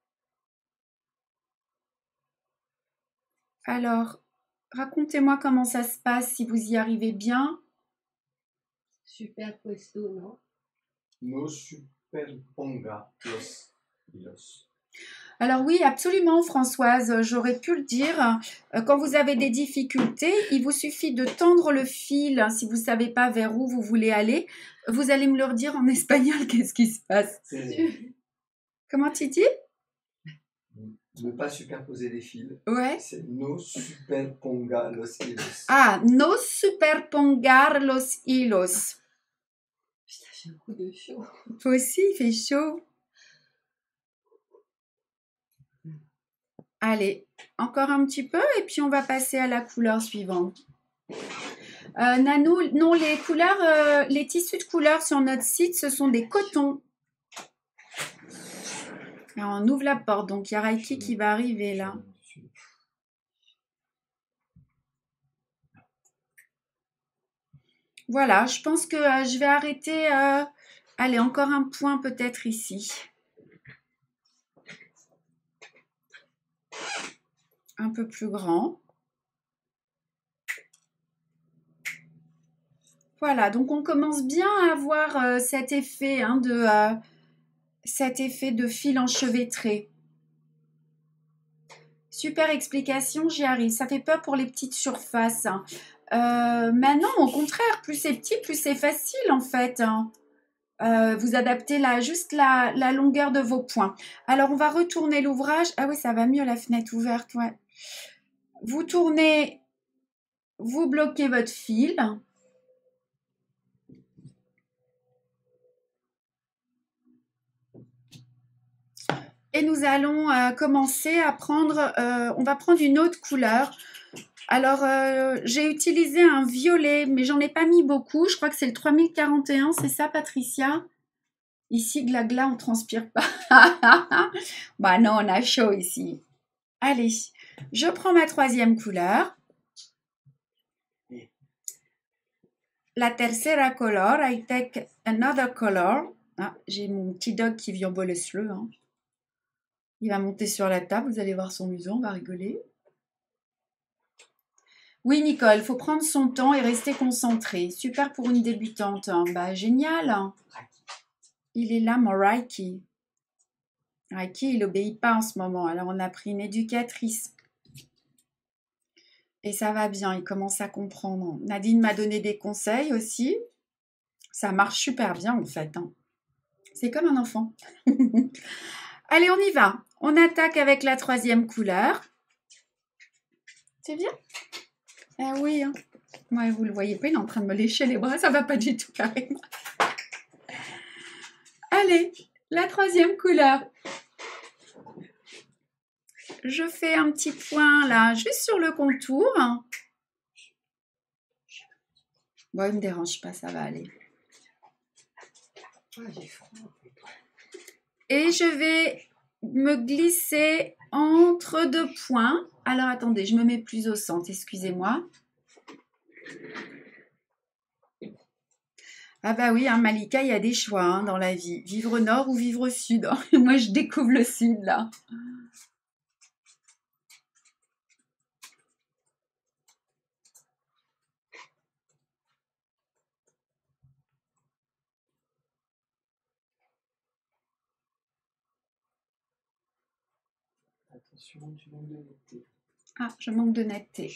Alors, racontez-moi comment ça se passe, si vous y arrivez bien. Superpuesto, non? No superponga los hilos. Alors oui, absolument, Françoise, j'aurais pu le dire. Quand vous avez des difficultés, il vous suffit de tendre le fil. Si vous ne savez pas vers où vous voulez aller, vous allez me le redire en espagnol, qu'est-ce qui se passe? Comment tu dis? Ne pas superposer les fils. Ouais. C'est no superponga los hilos. Ah, no superpongar los hilos. Putain, j'ai un coup de chaud. Toi aussi, il fait chaud. Allez, encore un petit peu et puis on va passer à la couleur suivante. Nanou, non, les couleurs, les tissus de couleurs sur notre site, ce sont des cotons. Alors, on ouvre la porte, donc il y a Reiki qui va arriver là. Voilà, je pense que je vais arrêter. Allez, encore un point peut-être ici. Un peu plus grand. Voilà, donc on commence bien à avoir cet effet de fil enchevêtré. Super explication, j'y arrive. Ça fait peur pour les petites surfaces. Maintenant, au contraire, plus c'est petit, plus c'est facile en fait. Vous adaptez juste la longueur de vos points. Alors, on va retourner l'ouvrage. Ah oui, ça va mieux la fenêtre ouverte, ouais. Vous tournez, vous bloquez votre fil. Et nous allons commencer à prendre, on va prendre une autre couleur. Alors, j'ai utilisé un violet, mais j'en ai pas mis beaucoup. Je crois que c'est le 3041, c'est ça, Patricia? Ici, glagla, on transpire pas. Bah non, on a chaud ici. Allez, je prends ma troisième couleur. La tercera color, I take another color. Ah, j'ai mon petit dog qui vient boire le sleu. Hein. Il va monter sur la table, vous allez voir son museau, on va rigoler. Oui, Nicole, il faut prendre son temps et rester concentré. Super pour une débutante. Hein. Bah, génial. Il est là, mon Reiki. Reiki, il n'obéit pas en ce moment. Alors, on a pris une éducatrice. Et ça va bien, il commence à comprendre. Nadine m'a donné des conseils aussi. Ça marche super bien, en fait. Hein. C'est comme un enfant. Allez, on y va. On attaque avec la troisième couleur. C'est bien? Ah oui. Hein. Ouais, vous ne le voyez pas, il est en train de me lécher les bras. Ça ne va pas du tout, carrément. Allez, la troisième couleur. Je fais un petit point là, juste sur le contour. Bon, il ne me dérange pas, ça va aller. Et je vais me glisser entre deux points. Alors, attendez, je me mets plus au centre, excusez-moi. Ah bah oui, hein, Malika, il y a des choix hein, dans la vie. Vivre nord ou vivre sud. Moi, je découvre le sud, là. Attention, tu manques de netteté. Ah, je manque de netteté.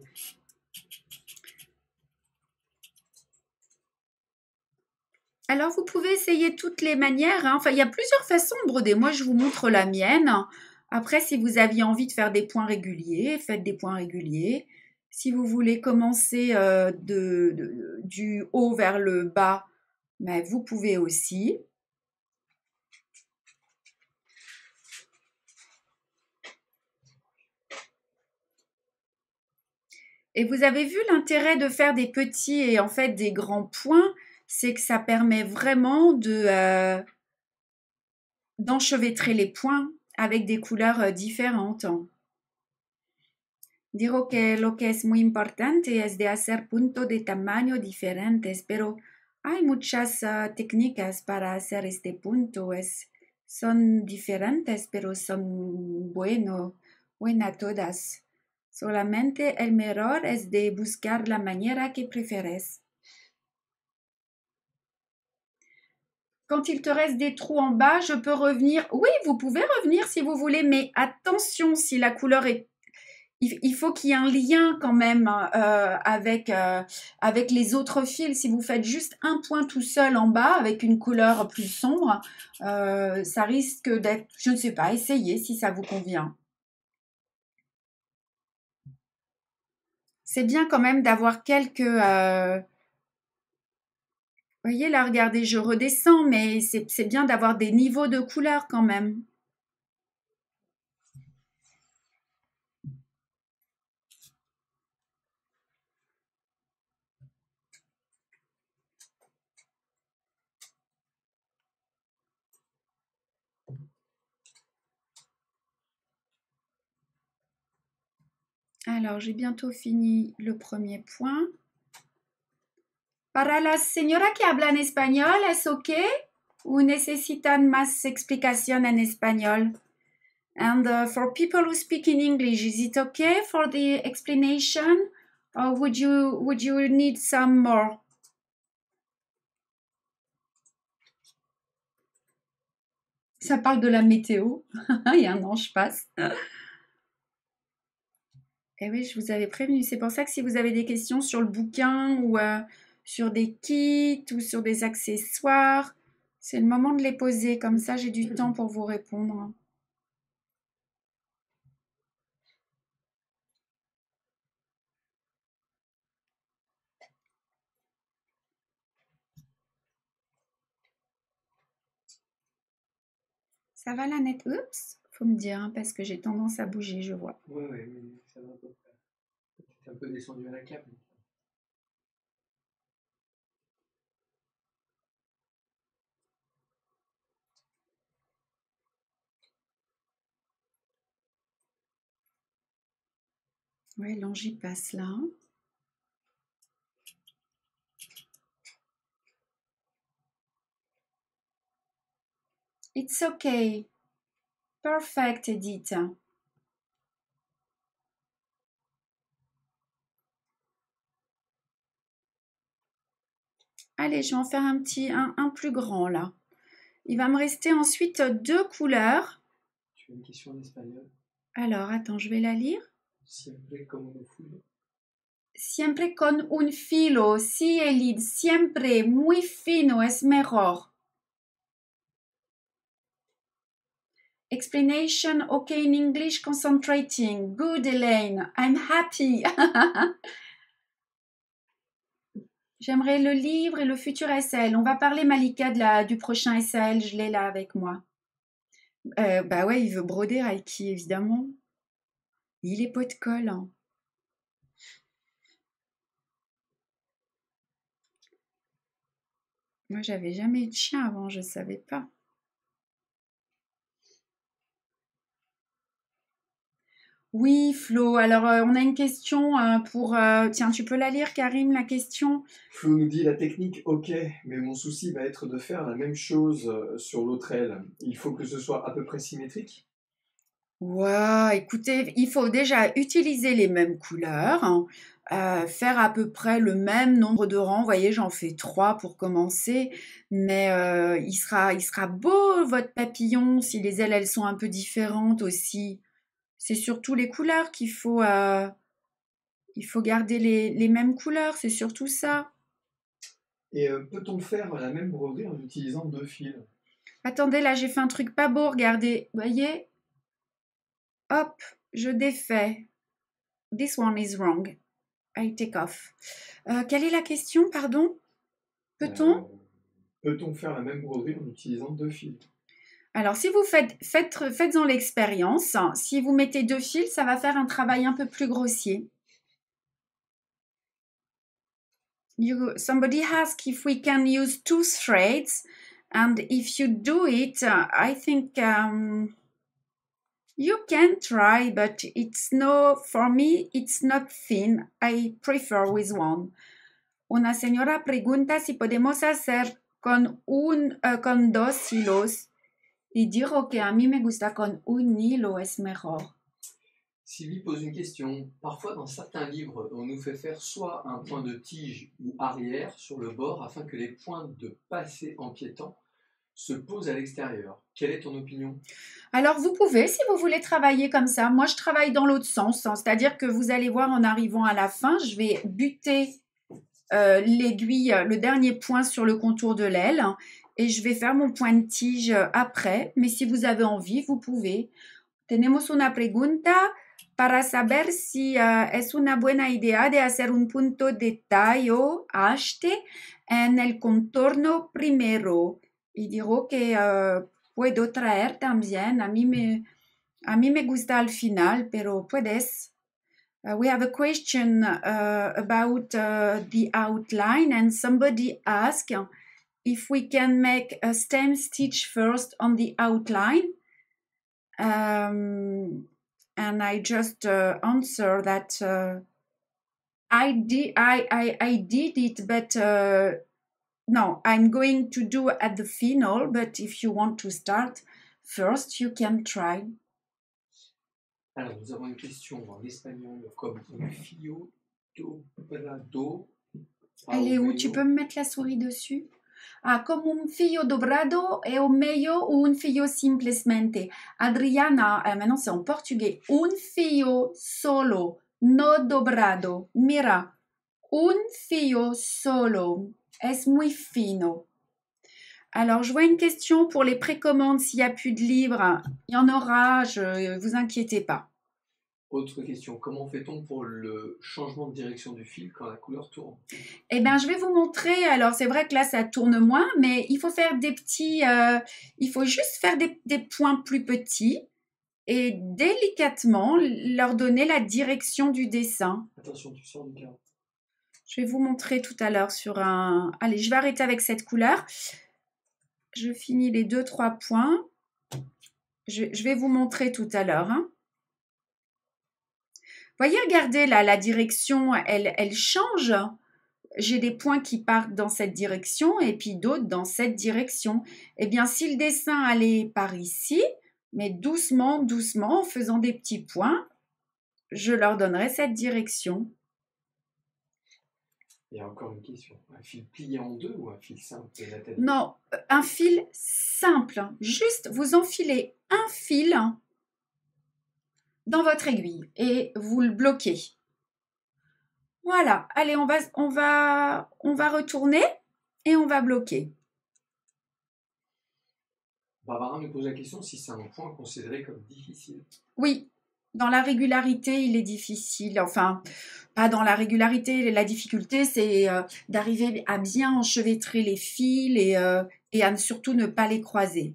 Alors, vous pouvez essayer toutes les manières. Hein. Enfin, il y a plusieurs façons de broder. Moi, je vous montre la mienne. Après, si vous aviez envie de faire des points réguliers, faites des points réguliers. Si vous voulez commencer du haut vers le bas, mais vous pouvez aussi. Et vous avez vu l'intérêt de faire des petits et en fait des grands points, c'est que ça permet vraiment d'enchevêtrer les points avec des couleurs différentes. Digo que lo que es muy importante es de hacer puntos de tamaño diferentes, pero hay muchas técnicas para hacer este punto. Son diferentes, pero son buenas todas. Solamente el mejor es de buscar la manera que prefieres. Quand il te reste des trous en bas, je peux revenir. Oui, vous pouvez revenir si vous voulez, mais attention, si la couleur est... Il faut qu'il y ait un lien quand même avec les autres fils. Si vous faites juste un point tout seul en bas avec une couleur plus sombre, ça risque d'être... Je ne sais pas, essayez si ça vous convient. C'est bien quand même d'avoir quelques... Vous voyez là, regardez, je redescends, mais c'est bien d'avoir des niveaux de couleurs quand même. Alors, j'ai bientôt fini le premier point. Para la señora que habla en español, ¿es ok? ¿O necesitan más explicación en español? And for people who speak in English, is it okay for the explanation? Or would you need some more? Ça parle de la météo. Il y a un ange passe. Eh oui, je vous avais prévenu. C'est pour ça que si vous avez des questions sur le bouquin ou sur des kits ou sur des accessoires, c'est le moment de les poser. Comme ça, j'ai du temps pour vous répondre. Ça va, la nette? Oups, faut me dire, hein, parce que j'ai tendance à bouger, je vois. Ouais, mais ça va pas. T'es un peu descendu à la cape. Ouais, l'ange y passe là. It's okay. Perfect, Edith. Allez, je vais en faire un plus grand là. Il va me rester ensuite 2 couleurs. Tu as une question en espagnol? Alors, attends, je vais la lire. Siempre con un filo. Siempre con un filo. Sí, Elid, siempre muy fino es mejor. Explanation, okay in English, concentrating. Good, Elaine. I'm happy. J'aimerais le livre et le futur SL. On va parler, Malika, du prochain SL. Je l'ai là avec moi. Bah ouais, il veut broder, Reiki, évidemment. Il est pot de colle. Hein. Moi, j'avais jamais eu de chien avant, je savais pas. Oui, Flo. Alors, on a une question pour... Tiens, tu peux la lire, Karim, la question? Flo nous dit la technique, ok, mais mon souci va être de faire la même chose sur l'autre aile. Il faut que ce soit à peu près symétrique. Ouais, écoutez, il faut déjà utiliser les mêmes couleurs, hein, faire à peu près le même nombre de rangs. Vous voyez, j'en fais 3 pour commencer, mais il sera beau, votre papillon, si les ailes, elles sont un peu différentes aussi. C'est surtout les couleurs qu'il faut... il faut garder les mêmes couleurs, c'est surtout ça. Et peut-on faire la même broderie en utilisant 2 fils? Attendez, là, j'ai fait un truc pas beau, regardez. Vous voyez? Hop, je défais. This one is wrong. I take off. Quelle est la question, pardon? Peut-on? Peut-on faire la même broderie en utilisant 2 fils? Alors, si vous faites-en l'expérience, si vous mettez 2 fils, ça va faire un travail un peu plus grossier. Somebody asked if we can use 2 threads, and if you do it, I think you can try, but for me, it's not thin. I prefer with one. Una señora pregunta si podemos hacer con 2 hilos. Y digo que a mí me gusta con un hilo es mejor. Sylvie pose une question. Parfois, dans certains livres, on nous fait faire soit un point de tige ou arrière sur le bord afin que les points de passer en piétant se posent à l'extérieur. Quelle est ton opinion? Alors, vous pouvez, si vous voulez travailler comme ça. Moi, je travaille dans l'autre sens, c'est-à-dire que vous allez voir en arrivant à la fin, je vais buter l'aiguille, le dernier point sur le contour de l'aile et je vais faire mon point de tige après. Mais si vous avez envie, vous pouvez. Tenemos una pregunta para saber si es una buena idea de hacer un punto de tallo haste en el contorno primero. Y digo que puedo traer también. A mí me gusta al final, pero puedes. We have a question about the outline, and somebody asked if we can make a stem stitch first on the outline. And I just answer that I did it, but no, I'm going to do at the final. But if you want to start first, you can try. Alors, nous avons une question en espagnol comme un fio dobrado. Elle est où? Tu peux me mettre la souris dessus? Ah, como un fio dobrado e o meio ou un fio simplesmente. Adriana, maintenant c'est en portugais. Un fio solo, no dobrado. Mira, un fio solo. Es muy fino. Alors, je vois une question pour les précommandes. S'il n'y a plus de livres, il y en aura, vous inquiétez pas. Autre question, comment fait-on pour le changement de direction du fil quand la couleur tourne? Eh bien, je vais vous montrer. Alors, c'est vrai que là, ça tourne moins, mais il faut faire des petits... il faut juste faire des points plus petits et délicatement leur donner la direction du dessin. Attention, tu sors du cadre. Je vais vous montrer tout à l'heure sur un... Allez, je vais arrêter avec cette couleur. Je finis les 2-3 points. Je vais vous montrer tout à l'heure. Hein. Voyez, regardez là, la direction, elle change. J'ai des points qui partent dans cette direction et puis d'autres dans cette direction. Eh bien, si le dessin allait par ici, mais doucement, doucement, en faisant des petits points, je leur donnerai cette direction. Il y a encore une question. Un fil plié en deux ou un fil simple, Nathalie? Non, un fil simple. Juste, vous enfilez un fil dans votre aiguille et vous le bloquez. Voilà. Allez, on va retourner et on va bloquer. Barbara nous pose la question si c'est un point considéré comme difficile. Oui. Dans la régularité, il est difficile. Enfin, pas dans la régularité. La difficulté, c'est d'arriver à bien enchevêtrer les fils et à surtout ne pas les croiser.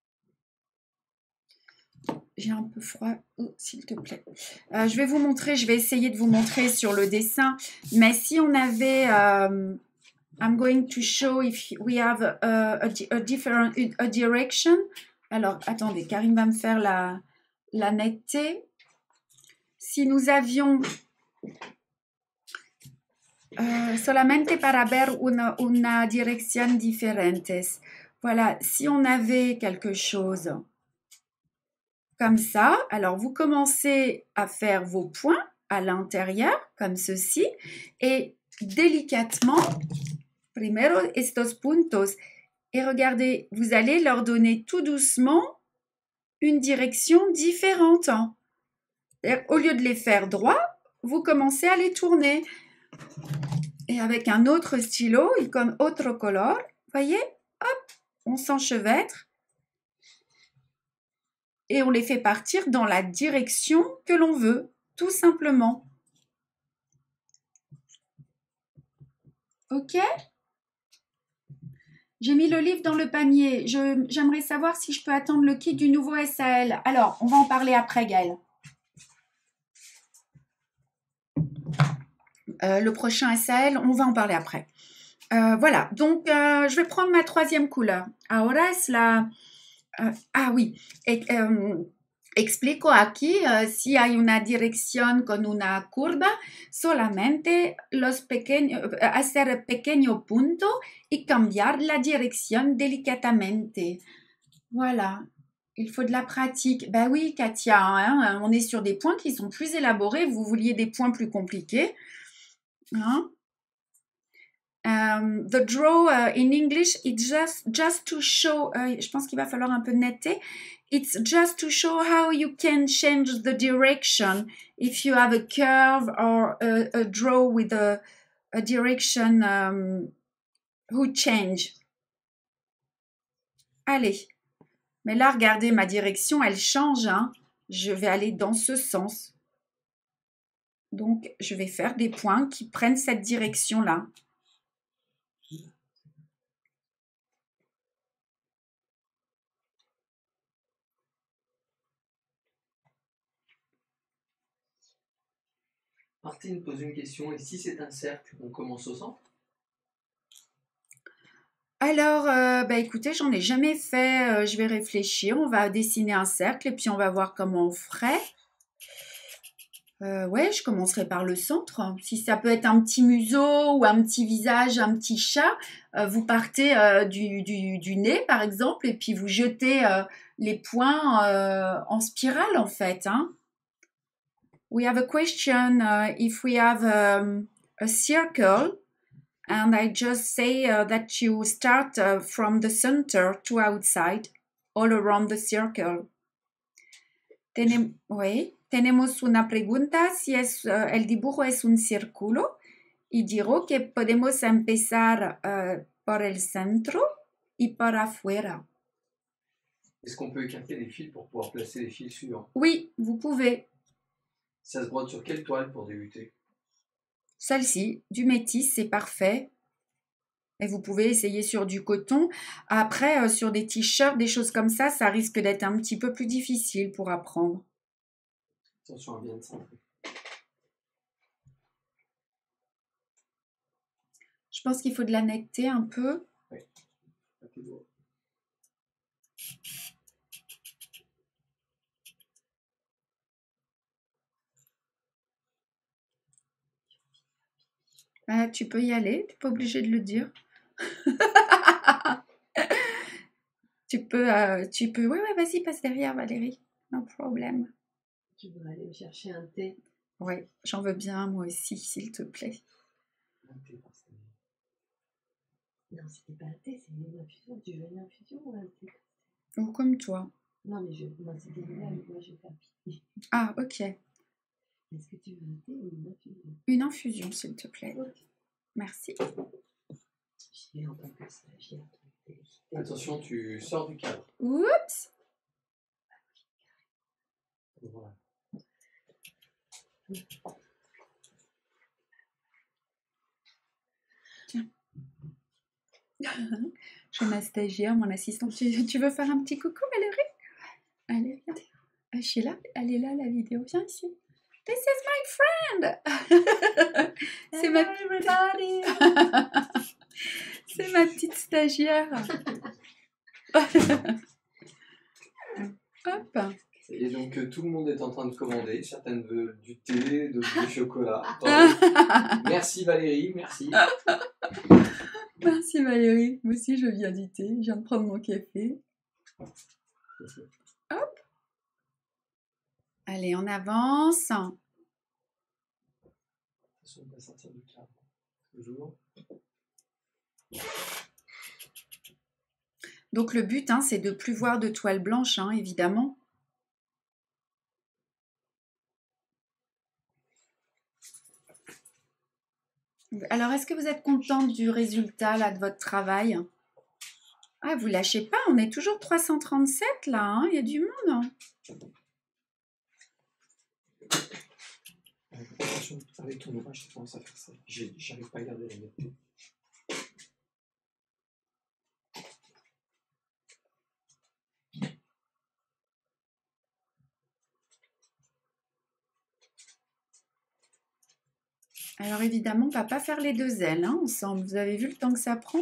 J'ai un peu froid. Oh, s'il te plaît. Je vais vous montrer. Je vais essayer de vous montrer sur le dessin. Mais si on avait... I'm going to show if we have a direction. Alors, attendez. Karine va me faire la netteté. Si nous avions solamente para ver una dirección diferentes. Voilà, si on avait quelque chose comme ça, alors vous commencez à faire vos points à l'intérieur, comme ceci, et délicatement, primero estos puntos, et regardez, vous allez leur donner tout doucement une direction différente. Au lieu de les faire droit, vous commencez à les tourner. Et avec un autre stylo, et con otro color, voyez, hop, on s'enchevêtre et on les fait partir dans la direction que l'on veut, tout simplement. Ok? J'ai mis le livre dans le panier. J'aimerais savoir si je peux attendre le kit du nouveau SAL. Alors, on va en parler après, Gaëlle. Le prochain SAL, on va en parler après. Voilà, donc je vais prendre ma troisième couleur. Ahora es la... ah oui, explico aquí si hay una dirección con una curva, solamente hacer pequeño punto y cambiar la dirección delicadamente. Voilà, il faut de la pratique. Ben oui, Katia, hein, on est sur des points qui sont plus élaborés. Vous vouliez des points plus compliqués. Hein? The draw in English, it's just to show, je pense qu'il va falloir un peu netter. It's just to show how you can change the direction if you have a curve or a draw with a direction who change. Allez. Mais là, regardez, ma direction, elle change. Hein. Je vais aller dans ce sens. Donc, je vais faire des points qui prennent cette direction-là. Martine pose une question, et si c'est un cercle, on commence au centre? Alors, bah, écoutez, j'en ai jamais fait, je vais réfléchir, on va dessiner un cercle et puis on va voir comment on ferait. Ouais, je commencerai par le centre. Si ça peut être un petit museau ou un petit visage, un petit chat, vous partez du nez par exemple et puis vous jetez les points en spirale en fait. Hein. We have a question if we have a circle and I just say that you start from the center to outside, all around the circle. Tenemos una pregunta si el dibujo es un círculo y digo que podemos empezar por el centro y para afuera. Est-ce qu'on peut écarter les fils pour pouvoir placer les fils suivants? Oui, vous pouvez. Ça se brode sur quelle toile pour débuter? Celle-ci, du métis, c'est parfait. Et vous pouvez essayer sur du coton. Après, sur des t-shirts, des choses comme ça risque d'être un petit peu plus difficile pour apprendre. Attention à bien centrer. Je pense qu'il faut de la netteté un peu. Oui. Tu peux y aller, tu n'es pas obligé de le dire. tu peux, ouais, vas-y, passe derrière, Valérie. No problème. Tu veux aller chercher un thé? Ouais, j'en veux bien, moi aussi, s'il te plaît. Non, c'était pas un thé, c'est une infusion. Tu veux une infusion ou un thé? Ou comme toi. Non, mais moi, c'était là, moi, je vais faire pipi. Ah, ok. Est-ce que tu veux un thé ou une infusion? Une infusion, s'il te plaît. Okay. Merci. J'y vais en tant que stagiaire. Attention, tu sors du cadre. Oups. Voilà. Tiens. Je suis ma stagiaire, mon assistante. Tu veux faire un petit coucou, Valérie? Allez, viens. Sheila, elle est là, la vidéo. Viens ici. This is my friend. C'est ma... C'est ma petite stagiaire. Hop. Et donc tout le monde est en train de commander. Certaines veulent du thé, d'autres du chocolat. Merci Valérie, merci. Merci Valérie. Moi aussi je viens du thé. Je viens de prendre mon café. Hop. Allez, on avance. Attention de ne pas sortir du cadre. Toujours. Donc le but, hein, c'est de ne plus voir de toile blanche, hein, évidemment. Alors, est-ce que vous êtes contente du résultat là, de votre travail? Ah, vous lâchez pas, on est toujours 337 là, hein, il y a du monde. Hein. Attention, avec ton ouvrage, tu commences à faire ça. J'arrive pas à garder la netteté. Alors évidemment, on ne va pas faire les deux ailes hein, ensemble. Vous avez vu le temps que ça prend?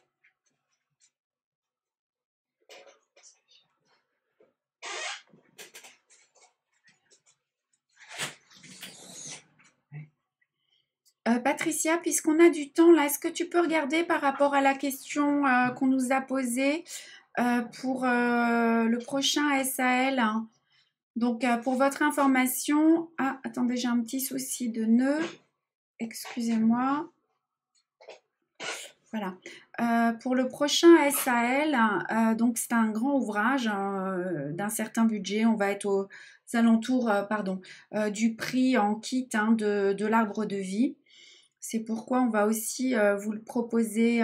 Patricia, puisqu'on a du temps là, est-ce que tu peux regarder par rapport à la question qu'on nous a posée pour le prochain SAL hein. Donc, pour votre information... Ah, attendez, j'ai un petit souci de nœud. Excusez-moi. Voilà. Pour le prochain SAL, donc c'est un grand ouvrage d'un certain budget. On va être aux alentours du prix en kit hein, de l'arbre de vie. C'est pourquoi on va aussi vous le proposer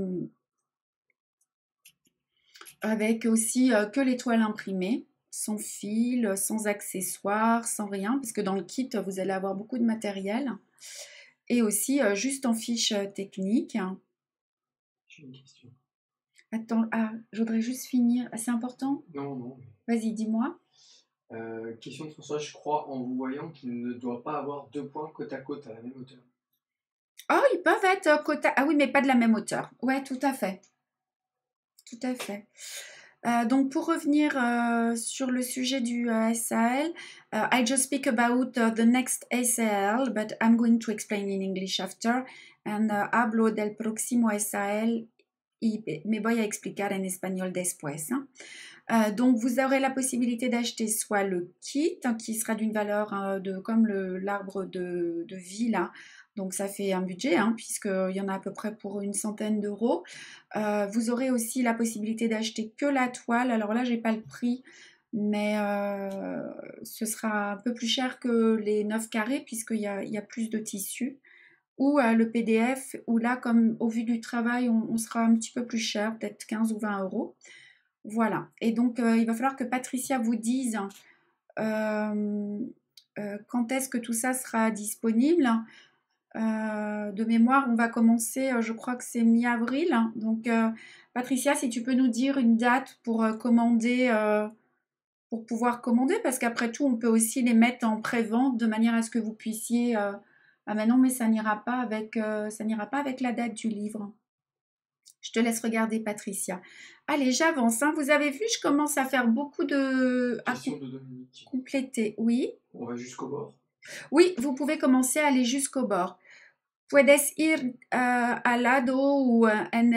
avec aussi que les toiles imprimées, sans fil, sans accessoires, sans rien, parce que dans le kit, vous allez avoir beaucoup de matériel. Et aussi juste en fiche technique. J'ai une question. Attends, je voudrais juste finir. C'est important? Non, non. Vas-y, dis-moi. Question de François, je crois en vous voyant qu'il ne doit pas avoir deux points côte à côte à la même hauteur. Oh, ils peuvent être côte à... Ah oui, mais pas de la même hauteur. Ouais, tout à fait. Tout à fait. Donc, pour revenir sur le sujet du SAL, I just speak about the next SAL, but I'm going to explain in English after. And hablo del próximo SAL y me voy a explicar en espagnol después. Donc, vous aurez la possibilité d'acheter soit le kit, hein, qui sera d'une valeur comme l'arbre de vie, là. Donc, ça fait un budget, hein, puisqu'il y en a à peu près pour une centaine d'euros. Vous aurez aussi la possibilité d'acheter que la toile. Alors là, je n'ai pas le prix, mais ce sera un peu plus cher que les 9 carrés, puisqu'il y a plus de tissu. Ou le PDF, où là, comme au vu du travail, on sera un petit peu plus cher, peut-être 15 ou 20 euros. Voilà. Et donc, il va falloir que Patricia vous dise quand est-ce que tout ça sera disponible. De mémoire, on va commencer, je crois que c'est mi-avril. Donc, Patricia, si tu peux nous dire une date pour commander, pour pouvoir commander, parce qu'après tout, on peut aussi les mettre en pré-vente de manière à ce que vous puissiez... Ah mais non, mais ça n'ira pas avec la date du livre. Je te laisse regarder, Patricia. Allez, j'avance. Hein. Vous avez vu, je commence à faire beaucoup de... Question de Dominique. Compléter, oui. On va jusqu'au bord. Oui, vous pouvez commencer à aller jusqu'au bord. Puedes ir al lado ou en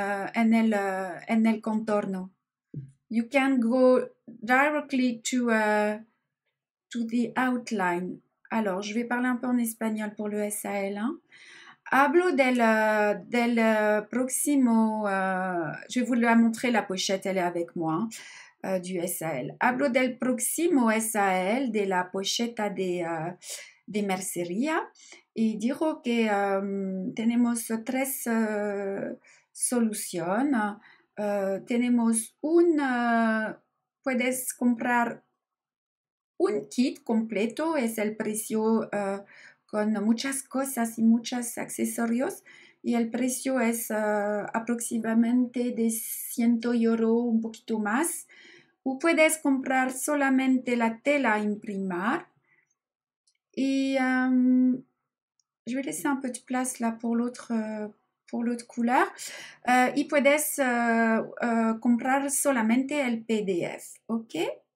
el contorno. You can go directly to the outline. Alors, je vais parler un peu en espagnol pour le SAL. Hein. Hablo del próximo, je vais vous la montrer, la pochette, elle est avec moi, du SAL. Hablo del próximo SAL, de la pocheta de mercería, y digo que tenemos tres soluciones. Tenemos puedes comprar un kit completo, es el precio con muchas cosas y muchos accesorios, y el precio es aproximadamente de 100 euros, un poquito más. O puedes comprar solamente la tela a imprimir. Et je vais laisser un peu de place là pour l'autre couleur. Y puedes comprar solamente el PDF, ¿ok?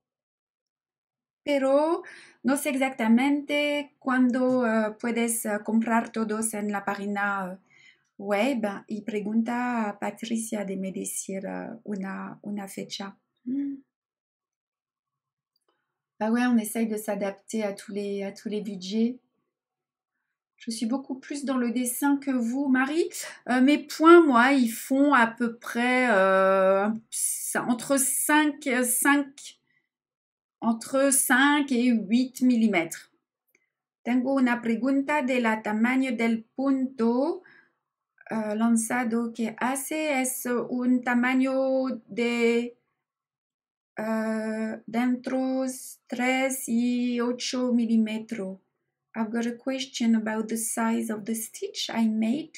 Pero no sé exactamente cuándo puedes comprar todos en la página web y pregunta a Patricia de me decir una fecha. Bah ouais, on essaye de s'adapter à tous les budgets. Je suis beaucoup plus dans le dessin que vous, Marie. Mes points, moi, ils font à peu près entre 5 et 8 mm. Tengo una pregunta de la tamaño del punto lanzado que hace. Es un tamaño de dentro 3 y 8 milímetros. I've got a question about the size of the stitch I made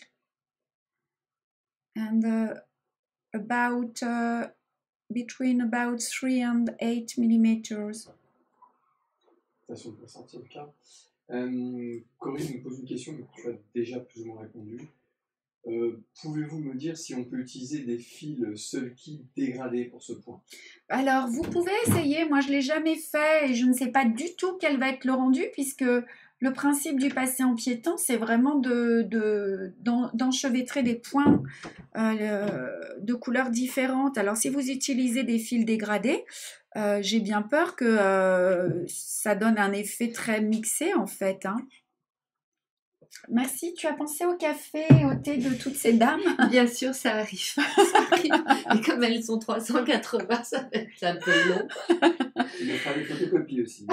and about between about 3 and 8 millimeters. Attention de pas sentir le cas. Corinne nous pose une question mais tu as déjà plus ou moins répondu. Pouvez-vous me dire si on peut utiliser des fils Sulky dégradés pour ce point? Alors, vous pouvez essayer. Moi, je ne l'ai jamais fait et je ne sais pas du tout quel va être le rendu puisque le principe du passé en piéton, c'est vraiment d'enchevêtrer des points de couleurs différentes. Alors, si vous utilisez des fils dégradés, j'ai bien peur que ça donne un effet très mixé en fait, hein. Merci, tu as pensé au café et au thé de toutes ces dames? Bien sûr, ça arrive. Ça arrive. Et comme elles sont 380, ça va être un peu long. Il me fera des photocopies aussi.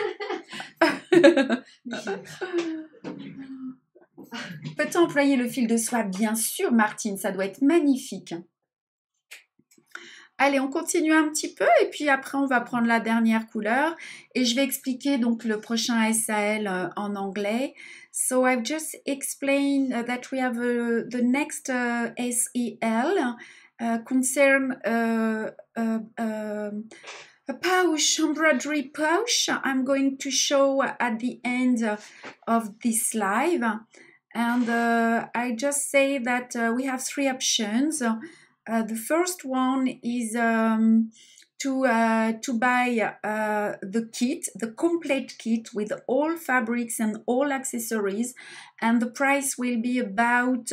Peut-on employer le fil de soie? Bien sûr, Martine, ça doit être magnifique. Allez, on continue un petit peu et puis après, on va prendre la dernière couleur et je vais expliquer donc le prochain SAL en anglais. So I've just explained that we have the next SEL concern a pouch, embroidery pouch. I'm going to show at the end of this live. And I just say that we have three options. The first one is to buy the kit, the complete kit with all fabrics and all accessories, and the price will be about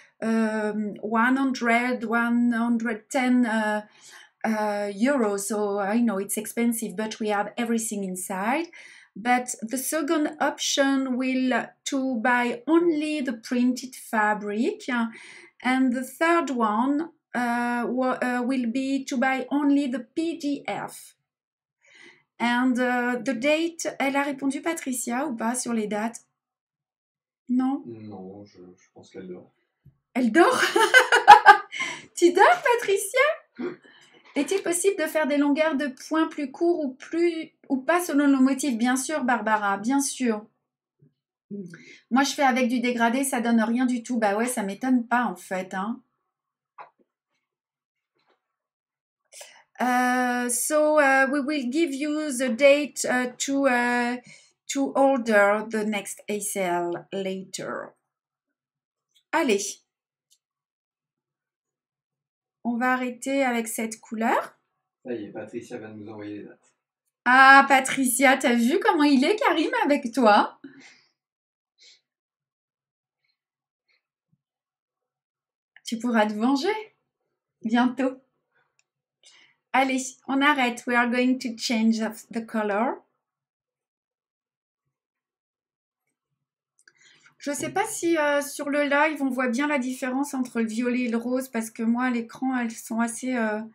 110 euros. So I know it's expensive, but we have everything inside. But the second option will to buy only the printed fabric, and the third one will be to buy only the PDF. And the date, elle a répondu Patricia ou pas sur les dates? Non? Non, je pense qu'elle dort. Elle dort? Tu dors, Patricia? Est-il possible de faire des longueurs de points plus courts ou pas selon le motif? Bien sûr, Barbara, bien sûr. Moi, je fais avec du dégradé, ça donne rien du tout. Bah ouais, ça m'étonne pas en fait, hein. So we will give you the date to order the next ACL later. Allez, on va arrêter avec cette couleur. Ça y est, Patricia va nous envoyer les dates. Ah, Patricia, t'as vu comment il est, Karim, avec toi? Tu pourras te venger bientôt. Allez, on arrête. We are going to change the color. Je ne sais pas si sur le live, on voit bien la différence entre le violet et le rose parce que moi, à l'écran, elles sont assez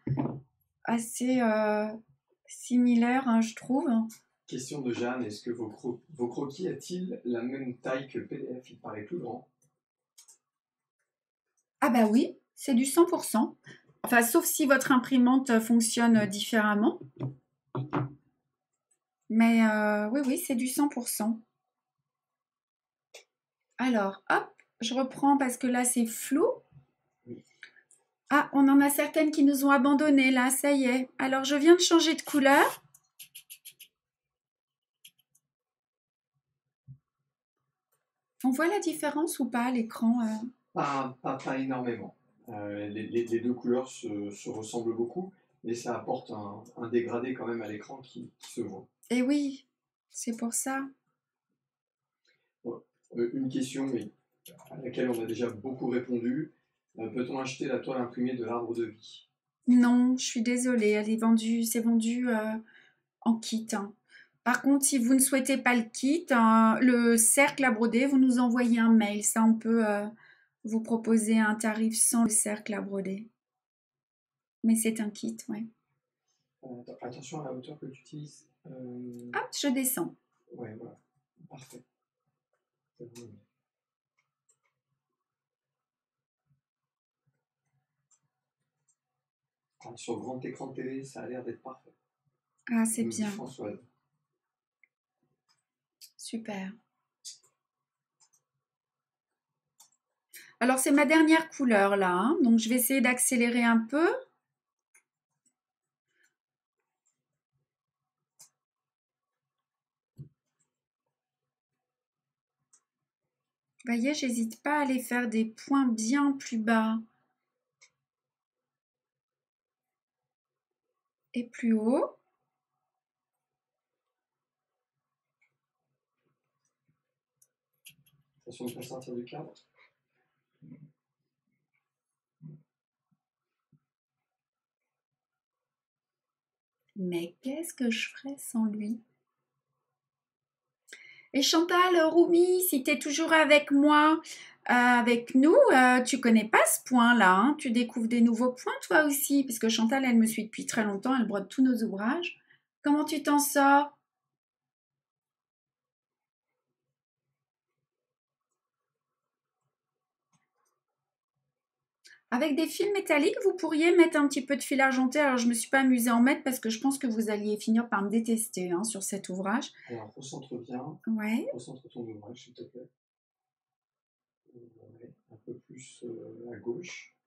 similaires, hein, je trouve. Question de Jeanne, est-ce que vos croquis a-t-il la même taille que le PDF? Il paraît plus grand. Ah bah oui, c'est du 100%. Enfin, sauf si votre imprimante fonctionne différemment. Mais oui, oui, c'est du 100%. Alors, hop, je reprends parce que là, c'est flou. Ah, on en a certaines qui nous ont abandonnées, là, ça y est. Alors, je viens de changer de couleur. On voit la différence ou pas à l'écran? Pas énormément. Les deux couleurs se ressemblent beaucoup, mais ça apporte un dégradé quand même à l'écran qui se voit. Eh oui, c'est pour ça. Une question, mais à laquelle on a déjà beaucoup répondu. Peut-on acheter la toile imprimée de l'arbre de vie? Non, je suis désolée, elle est vendue, c'est vendu en kit, hein. Par contre, si vous ne souhaitez pas le kit, le cercle à broder, vous nous envoyez un mail. Ça, on peut vous proposer un tarif sans le cercle à broder. Mais c'est un kit, ouais. Attention à la hauteur que tu utilises. Hop, je descends. Ouais, voilà. Parfait. Sur grand écran de télé, ça a l'air d'être parfait. Ah, c'est Nous dit bien. Françoise. Super. Alors, c'est ma dernière couleur là, hein. Donc je vais essayer d'accélérer un peu. voyez, j'hésite pas à aller faire des points bien plus bas et plus haut. Attention de ne pas sortir du cadre. Mais qu'est-ce que je ferais sans lui? Et Chantal, Roumi, si tu es toujours avec moi, avec nous, tu connais pas ce point-là, hein? Tu découvres des nouveaux points toi aussi, parce que Chantal, elle me suit depuis très longtemps, elle brode tous nos ouvrages. Comment tu t'en sors? Avec des fils métalliques, vous pourriez mettre un petit peu de fil argenté. Alors, je ne me suis pas amusée à en mettre parce que je pense que vous alliez finir par me détester hein, sur cet ouvrage. Alors, recentre bien. Ouais. Recentre ton ouvrage, s'il te plaît. Ouais, un peu plus à gauche.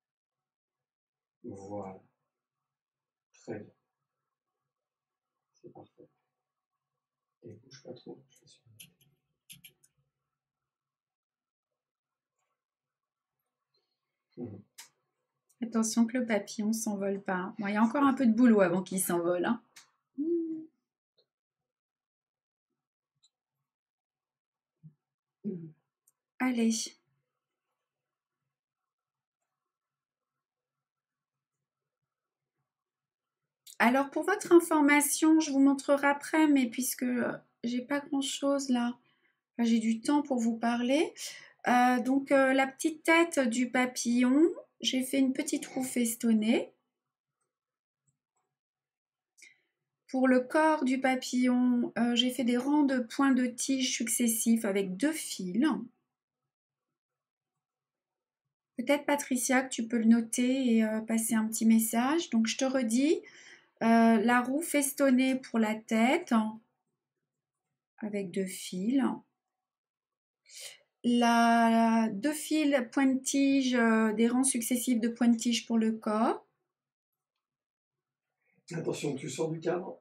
Voilà. Très bien. C'est parfait. Et bouge pas trop. Je suis sûr. Attention que le papillon ne s'envole pas. Bon, il y a encore un peu de boulot avant qu'il s'envole. Hein. Allez. Alors, pour votre information, je vous montrerai après, mais puisque j'ai pas grand-chose là, enfin, j'ai du temps pour vous parler. Donc, la petite tête du papillon, j'ai fait une petite roue festonnée. Pour le corps du papillon, j'ai fait des rangs de points de tige successifs avec 2 fils. Peut-être Patricia que tu peux le noter et passer un petit message. Donc je te redis, la roue festonnée pour la tête avec 2 fils. 2 fils point de tige, des rangs successifs de points de tige pour le corps. Attention, tu sors du cadre.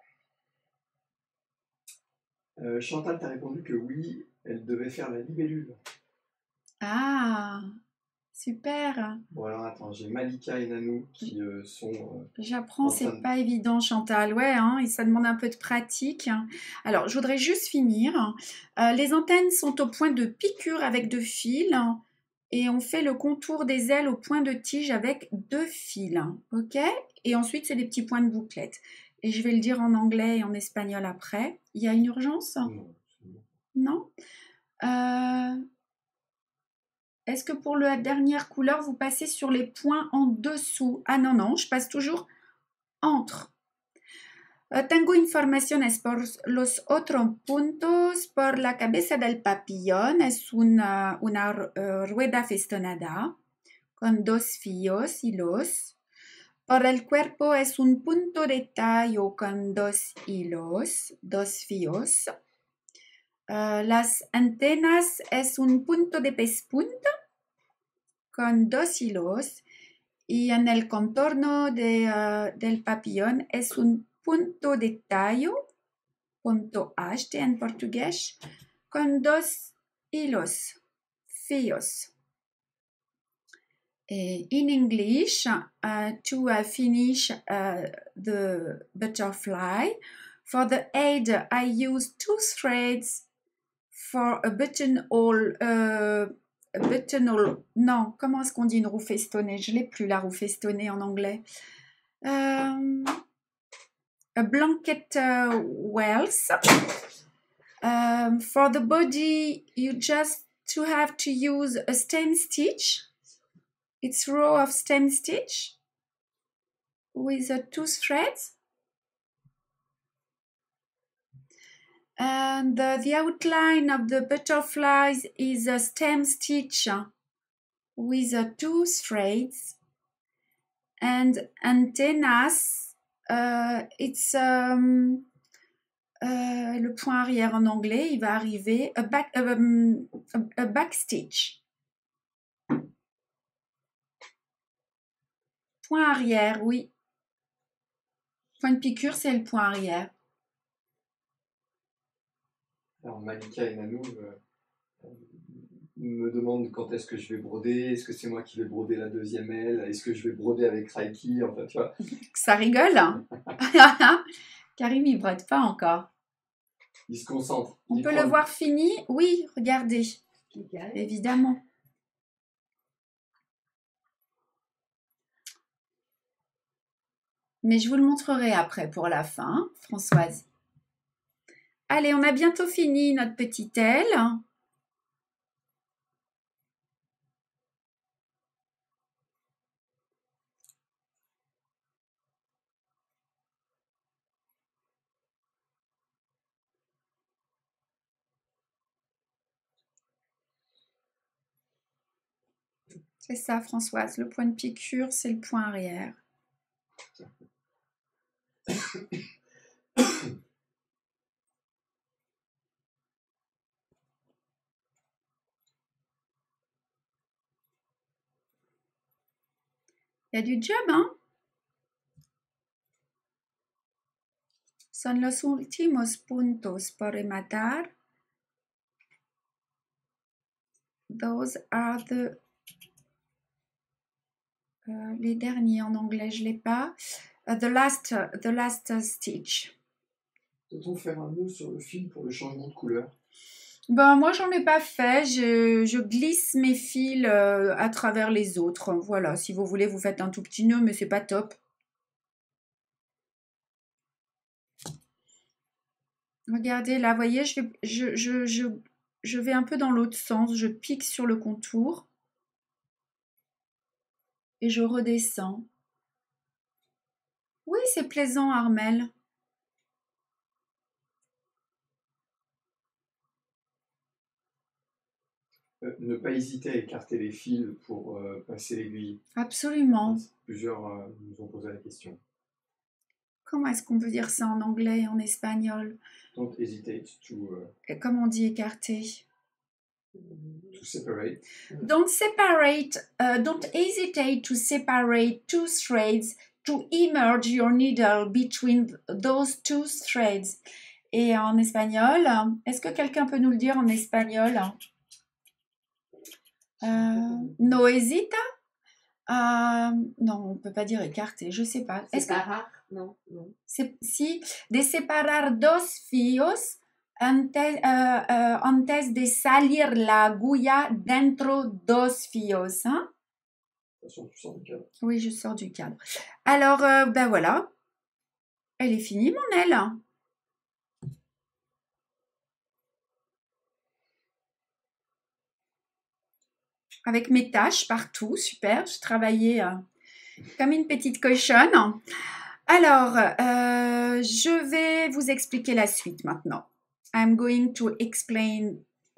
Chantal t'a répondu que oui, elle devait faire la libellule. Ah, super. Bon alors attends, j'ai Malika et Nanou qui sont... J'apprends, c'est pas évident Chantal, ouais, hein, et ça demande un peu de pratique. Alors, je voudrais juste finir. Les antennes sont au point de piqûre avec 2 fils et on fait le contour des ailes au point de tige avec 2 fils, ok? Et ensuite, c'est des petits points de bouclette. Et je vais le dire en anglais et en espagnol après. Il y a une urgence? Non. Non? Est-ce que pour la dernière couleur, vous passez sur les points en dessous? Ah non, non, je passe toujours entre. Tengo informaciones por los otros puntos. Por la cabeza del papillón es una rueda festonada con 2 filos hilos. Por el cuerpo es un punto de tallo con 2 hilos, 2 filos. Las antenas es un punto de pespunta con 2 hilos. Y en el contorno del papillón es un punto de tallo, punto H en portugués, con 2 hilos fios. In English, to finish the butterfly, for the head I use 2 threads for a buttonhole. Buttonhole, non, comment est-ce qu'on dit une roue festonnée? Je l'ai plus la roue festonnée en anglais. A blanket wells. For the body, you just have to use a stem stitch. It's row of stem stitch with 2 threads. And the outline of the butterflies is a stem stitch with 2 threads. And antennas, it's le point arrière en anglais, il va arriver a back stitch. Point arrière, oui. Point de piqûre, c'est le point arrière. Alors Malika et Nanou me demande quand est-ce que je vais broder, est-ce que c'est moi qui vais broder la deuxième aile, est-ce que je vais broder avec Reiki, enfin tu vois. Ça rigole. Karim, il brode pas encore. Il se concentre. On peut le voir fini? Oui, regardez. Évidemment. Mais je vous le montrerai après pour la fin, Françoise. Allez, on a bientôt fini notre petite aile. C'est ça, Françoise. Le point de piqûre, c'est le point arrière. Il y a du job, hein? Son los últimos puntos por rematar. Those are the... les derniers en anglais, je ne l'ai pas. The last stitch. Peut-on faire un nœud sur le fil pour le changement de couleur? Ben, moi, j'en ai pas fait. Je glisse mes fils à travers les autres. Voilà, si vous voulez, vous faites un tout petit nœud, mais c'est pas top. Regardez, là, vous voyez, je vais un peu dans l'autre sens. Je pique sur le contour. Et je redescends. Oui, c'est plaisant, Armel. Ne pas hésiter à écarter les fils pour passer l'aiguille. Absolument. Plusieurs nous ont posé la question. Comment est-ce qu'on peut dire ça en anglais et en espagnol? Don't hesitate to... Et comment on dit écarter? To separate. Don't hesitate to separate two threads to immerse your needle between those two threads. Et en espagnol, est-ce que quelqu'un peut nous le dire en espagnol? No hesita? Non, on ne peut pas dire écarter, je ne sais pas. Separar? Non, non. Si, de separar dos fios antes de salir la agulla dentro dos fios. Hein? Attention, tu sors du cadre. Oui, je sors du cadre. Alors, ben voilà. Elle est finie, mon aile. Avec mes taches partout, super. Je travaillais comme une petite cochonne. Alors, je vais vous expliquer la suite maintenant. I'm going to explain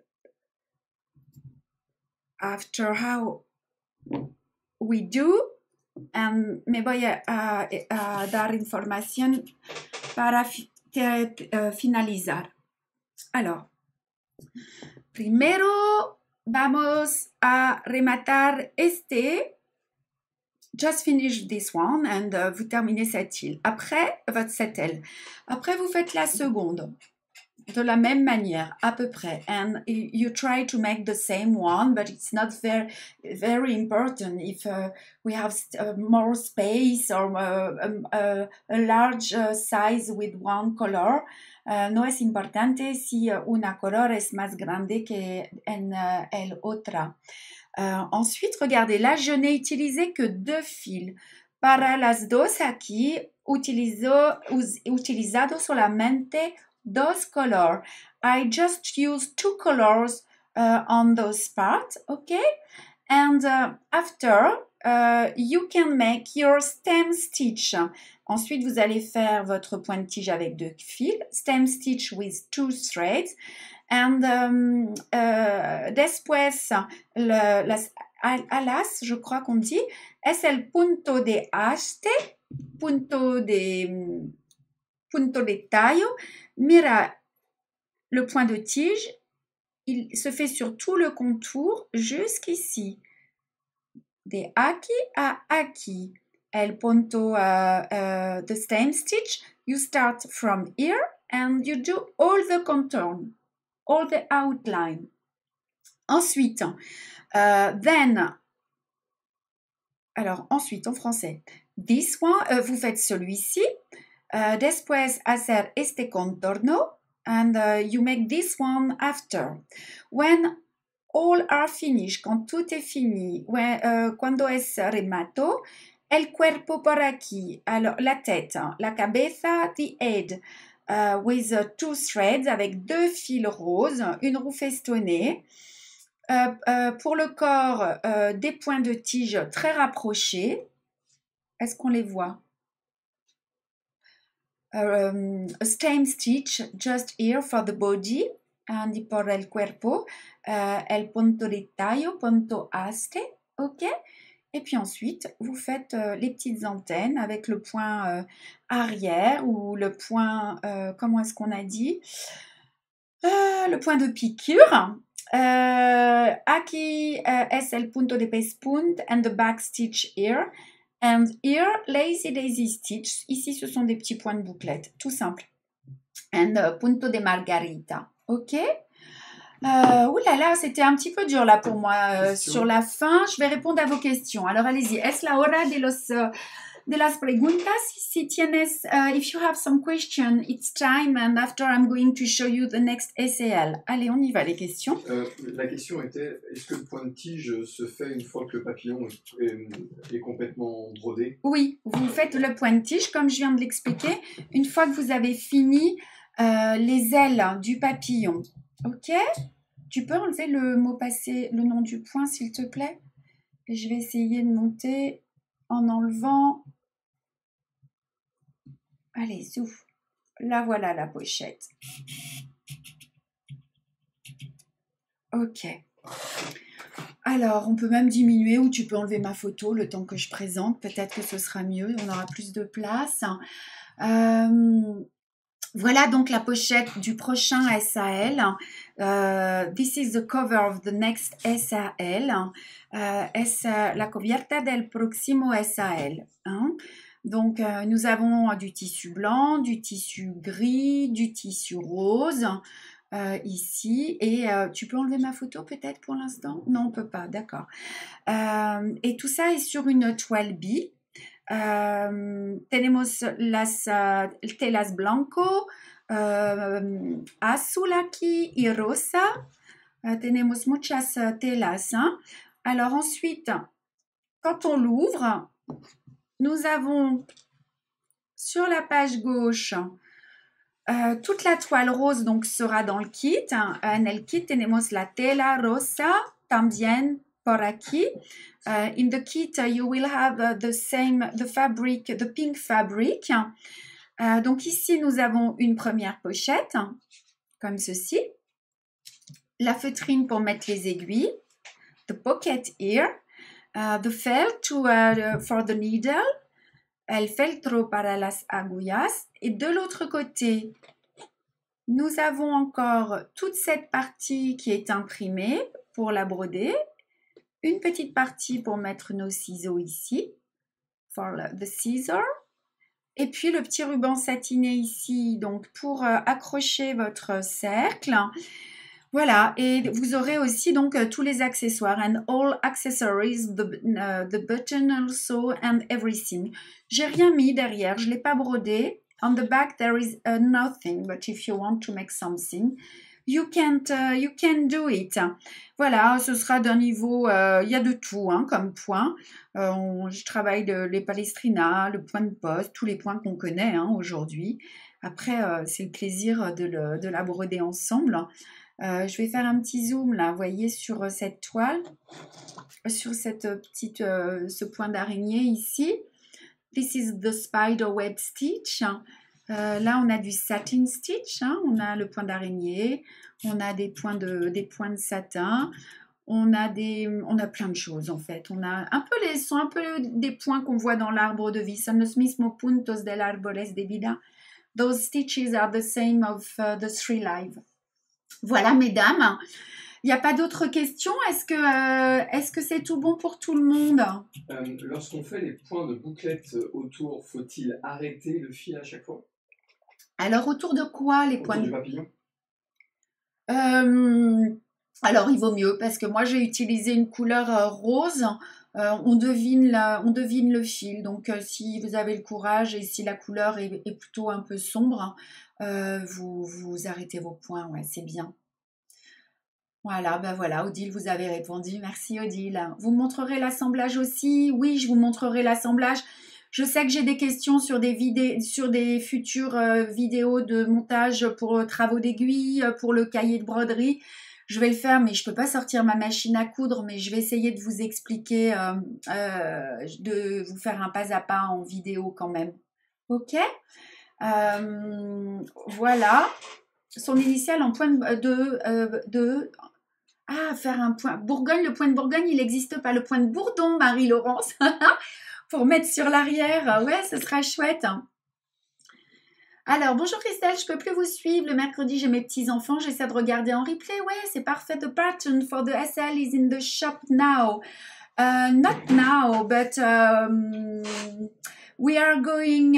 after how we do. Me voy a dar información para finalizar. Alors, primero vamos a rematar este. Just finish this one and vous terminez cette aile. Après, cette aile. Après, vous faites la seconde. De la même manière, à peu près. And you try to make the same one, but it's not very important if we have more space or a large size with one color. No es importante si una color es más grande que en el otra. Ensuite, regardez, là, je n'ai utilisé que 2 fils. Para las dos aquí, utilizado solamente 2 colors. I just used 2 colors on those parts, okay? And after, you can make your stem stitch. Ensuite, vous allez faire votre point de tige avec 2 fils. Stem stitch with 2 threads. And después, alas, je crois qu'on dit, es el punto de haste, punto de tallo. Mira, le point de tige, il se fait sur tout le contour jusqu'ici. De aquí a aquí. El punto, the stem stitch, you start from here and you do all the contour. All the outline. Ensuite, then, alors ensuite en français, this one, vous faites celui-ci. Después hacer este contorno and you make this one after. When all are finished, quand tout est fini, cuando es remato, el cuerpo por aquí, alors la tête, la cabeza, the head, with two threads, avec 2 fils roses, une roue festonnée. Pour le corps, des points de tige très rapprochés. Est-ce qu'on les voit? A stem stitch just here for the body and por el cuerpo, el punto de tallo, punto haste, ok? Et puis ensuite, vous faites les petites antennes avec le point arrière ou le point, comment est-ce qu'on a dit? Le point de piqûre. Aquí es el punto de pespunt and the back stitch here. And here, lazy daisy stitch. Ici, ce sont des petits points de bouclette, tout simple. And punto de margarita. Ok. Ouh là là, c'était un petit peu dur là pour moi sur la fin. Je vais répondre à vos questions. Alors allez-y. Es la hora de las preguntas. Si tienes, if you have some question, it's time. And after I'm going to show you the next SAL. Allez, on y va les questions. La question était, est-ce que le point de tige se fait une fois que le papillon est complètement brodé? Oui, vous faites le point de tige comme je viens de l'expliquer. Une fois que vous avez fini les ailes du papillon. Ok? Tu peux enlever le mot passé, le nom du point, s'il te plaît? Et je vais essayer de monter en enlevant. Allez, zouf. Là, voilà la pochette. Ok. Alors, on peut même diminuer ou tu peux enlever ma photo le temps que je présente. Peut-être que ce sera mieux. On aura plus de place. Voilà donc la pochette du prochain SAL. This is the cover of the next SAL. Es la cubierta del próximo SAL. Hein? Donc, nous avons du tissu blanc, du tissu gris, du tissu rose ici. Et tu peux enlever ma photo peut-être pour l'instant? Non, on ne peut pas, d'accord. Et tout ça est sur une toile bi. Tenemos las telas blanco, azul aquí y rosa. Tenemos muchas telas. Hein? Alors ensuite, quand on l'ouvre, nous avons sur la page gauche toute la toile rose donc sera dans le kit. En el kit tenemos la tela rosa también por aquí. In the kit, you will have the pink fabric. Donc ici, nous avons une première pochette, comme ceci. La feutrine pour mettre les aiguilles. The pocket here. The felt for the needle. El feltro para las agujas. Et de l'autre côté, nous avons encore toute cette partie qui est imprimée pour la broder. Une petite partie pour mettre nos ciseaux ici, for the scissor. Et puis le petit ruban satiné ici, donc pour accrocher votre cercle. Voilà, et vous aurez aussi donc tous les accessoires and all accessories, the button also and everything. J'ai rien mis derrière, je l'ai pas brodé. On the back there is nothing, but if you want to make something, you can do it. Voilà, ce sera d'un niveau, il y a de tout hein, comme point. Je travaille les palestrinas, le point de poste, tous les points qu'on connaît hein, aujourd'hui. Après, c'est le plaisir de la broder ensemble. Je vais faire un petit zoom là, vous voyez, sur cette toile, sur cette petite, ce point d'araignée ici. This is the spider web stitch. Là, on a du satin stitch, hein, on a le point d'araignée, on a des points de satin, on a plein de choses en fait. On a un peu des points qu'on voit dans l'arbre de vie. Son los mismos puntos del árboles de vida. Those stitches are the same of the three live. Voilà, mesdames. Il n'y a pas d'autres questions? Est-ce que c'est tout bon pour tout le monde? Lorsqu'on fait les points de bouclette autour, faut-il arrêter le fil à chaque fois? Alors, autour de quoi les points du papillon? Alors, il vaut mieux parce que moi, j'ai utilisé une couleur rose. On devine le fil. Donc, si vous avez le courage et si la couleur est plutôt un peu sombre, vous arrêtez vos points. Ouais, c'est bien. Voilà, ben voilà, Odile, vous avez répondu. Merci, Odile. Vous me montrerez l'assemblage aussi? Oui, je vous montrerai l'assemblage. Je sais que j'ai des questions sur des futures vidéos de montage pour travaux d'aiguille, pour le cahier de broderie. Je vais le faire, mais je ne peux pas sortir ma machine à coudre, mais je vais essayer de vous expliquer, de vous faire un pas à pas en vidéo quand même. Ok? Voilà. Son initiale en point faire un point. Bourgogne, le point de Bourgogne, il n'existe pas. Le point de Bourdon, Marie-Laurence. Pour mettre sur l'arrière. Ouais, ce sera chouette. Alors, bonjour Christelle, je ne peux plus vous suivre. Le mercredi, j'ai mes petits-enfants. J'essaie de regarder en replay. Ouais, c'est parfait. The pattern for the SL is in the shop now. Not now, but we are going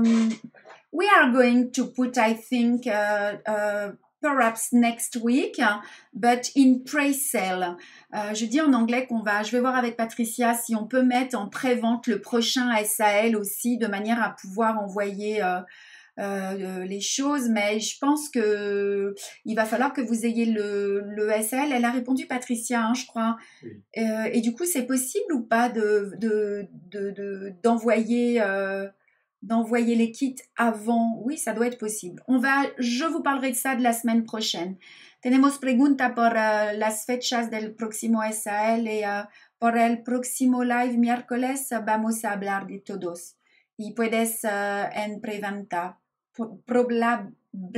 to put, I think, perhaps next week, but in pre-sale. Je dis en anglais je vais voir avec Patricia si on peut mettre en pré-vente le prochain SAL aussi, de manière à pouvoir envoyer les choses, mais je pense que il va falloir que vous ayez le SAL. Elle a répondu, Patricia, hein, je crois. Oui. Et du coup, c'est possible ou pas d'envoyer les kits avant? Oui, ça doit être possible. Je vous parlerai de ça de la semaine prochaine. Tenemos pregunta por las fechas del próximo SAL y por el próximo live miércoles vamos a hablar de todos. Y puedes en preventa, probablemente.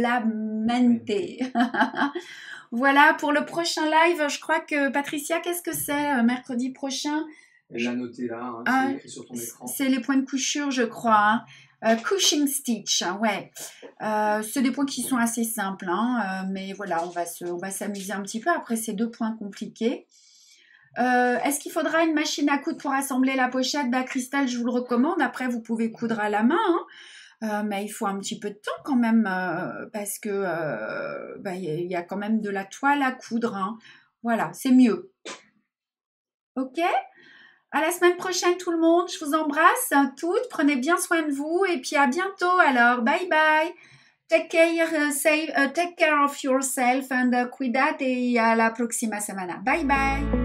Voilà, pour le prochain live, je crois que Patricia, qu'est-ce que c'est mercredi prochain? Elle l'a noté là, c'est écrit sur ton écran. C'est les points de couture, je crois. Cushing stitch, ouais. C'est des points qui sont assez simples, mais voilà, on va s'amuser un petit peu. Après, c'est 2 points compliqués. Est-ce qu'il faudra une machine à coudre pour assembler la pochette? Christelle, je vous le recommande. Après, vous pouvez coudre à la main, mais il faut un petit peu de temps quand même, parce que il y a quand même de la toile à coudre. Voilà, c'est mieux. Ok? À la semaine prochaine tout le monde, je vous embrasse toutes, prenez bien soin de vous et puis à bientôt alors, bye bye, take care of yourself and cuidate y a la próxima semana, bye bye.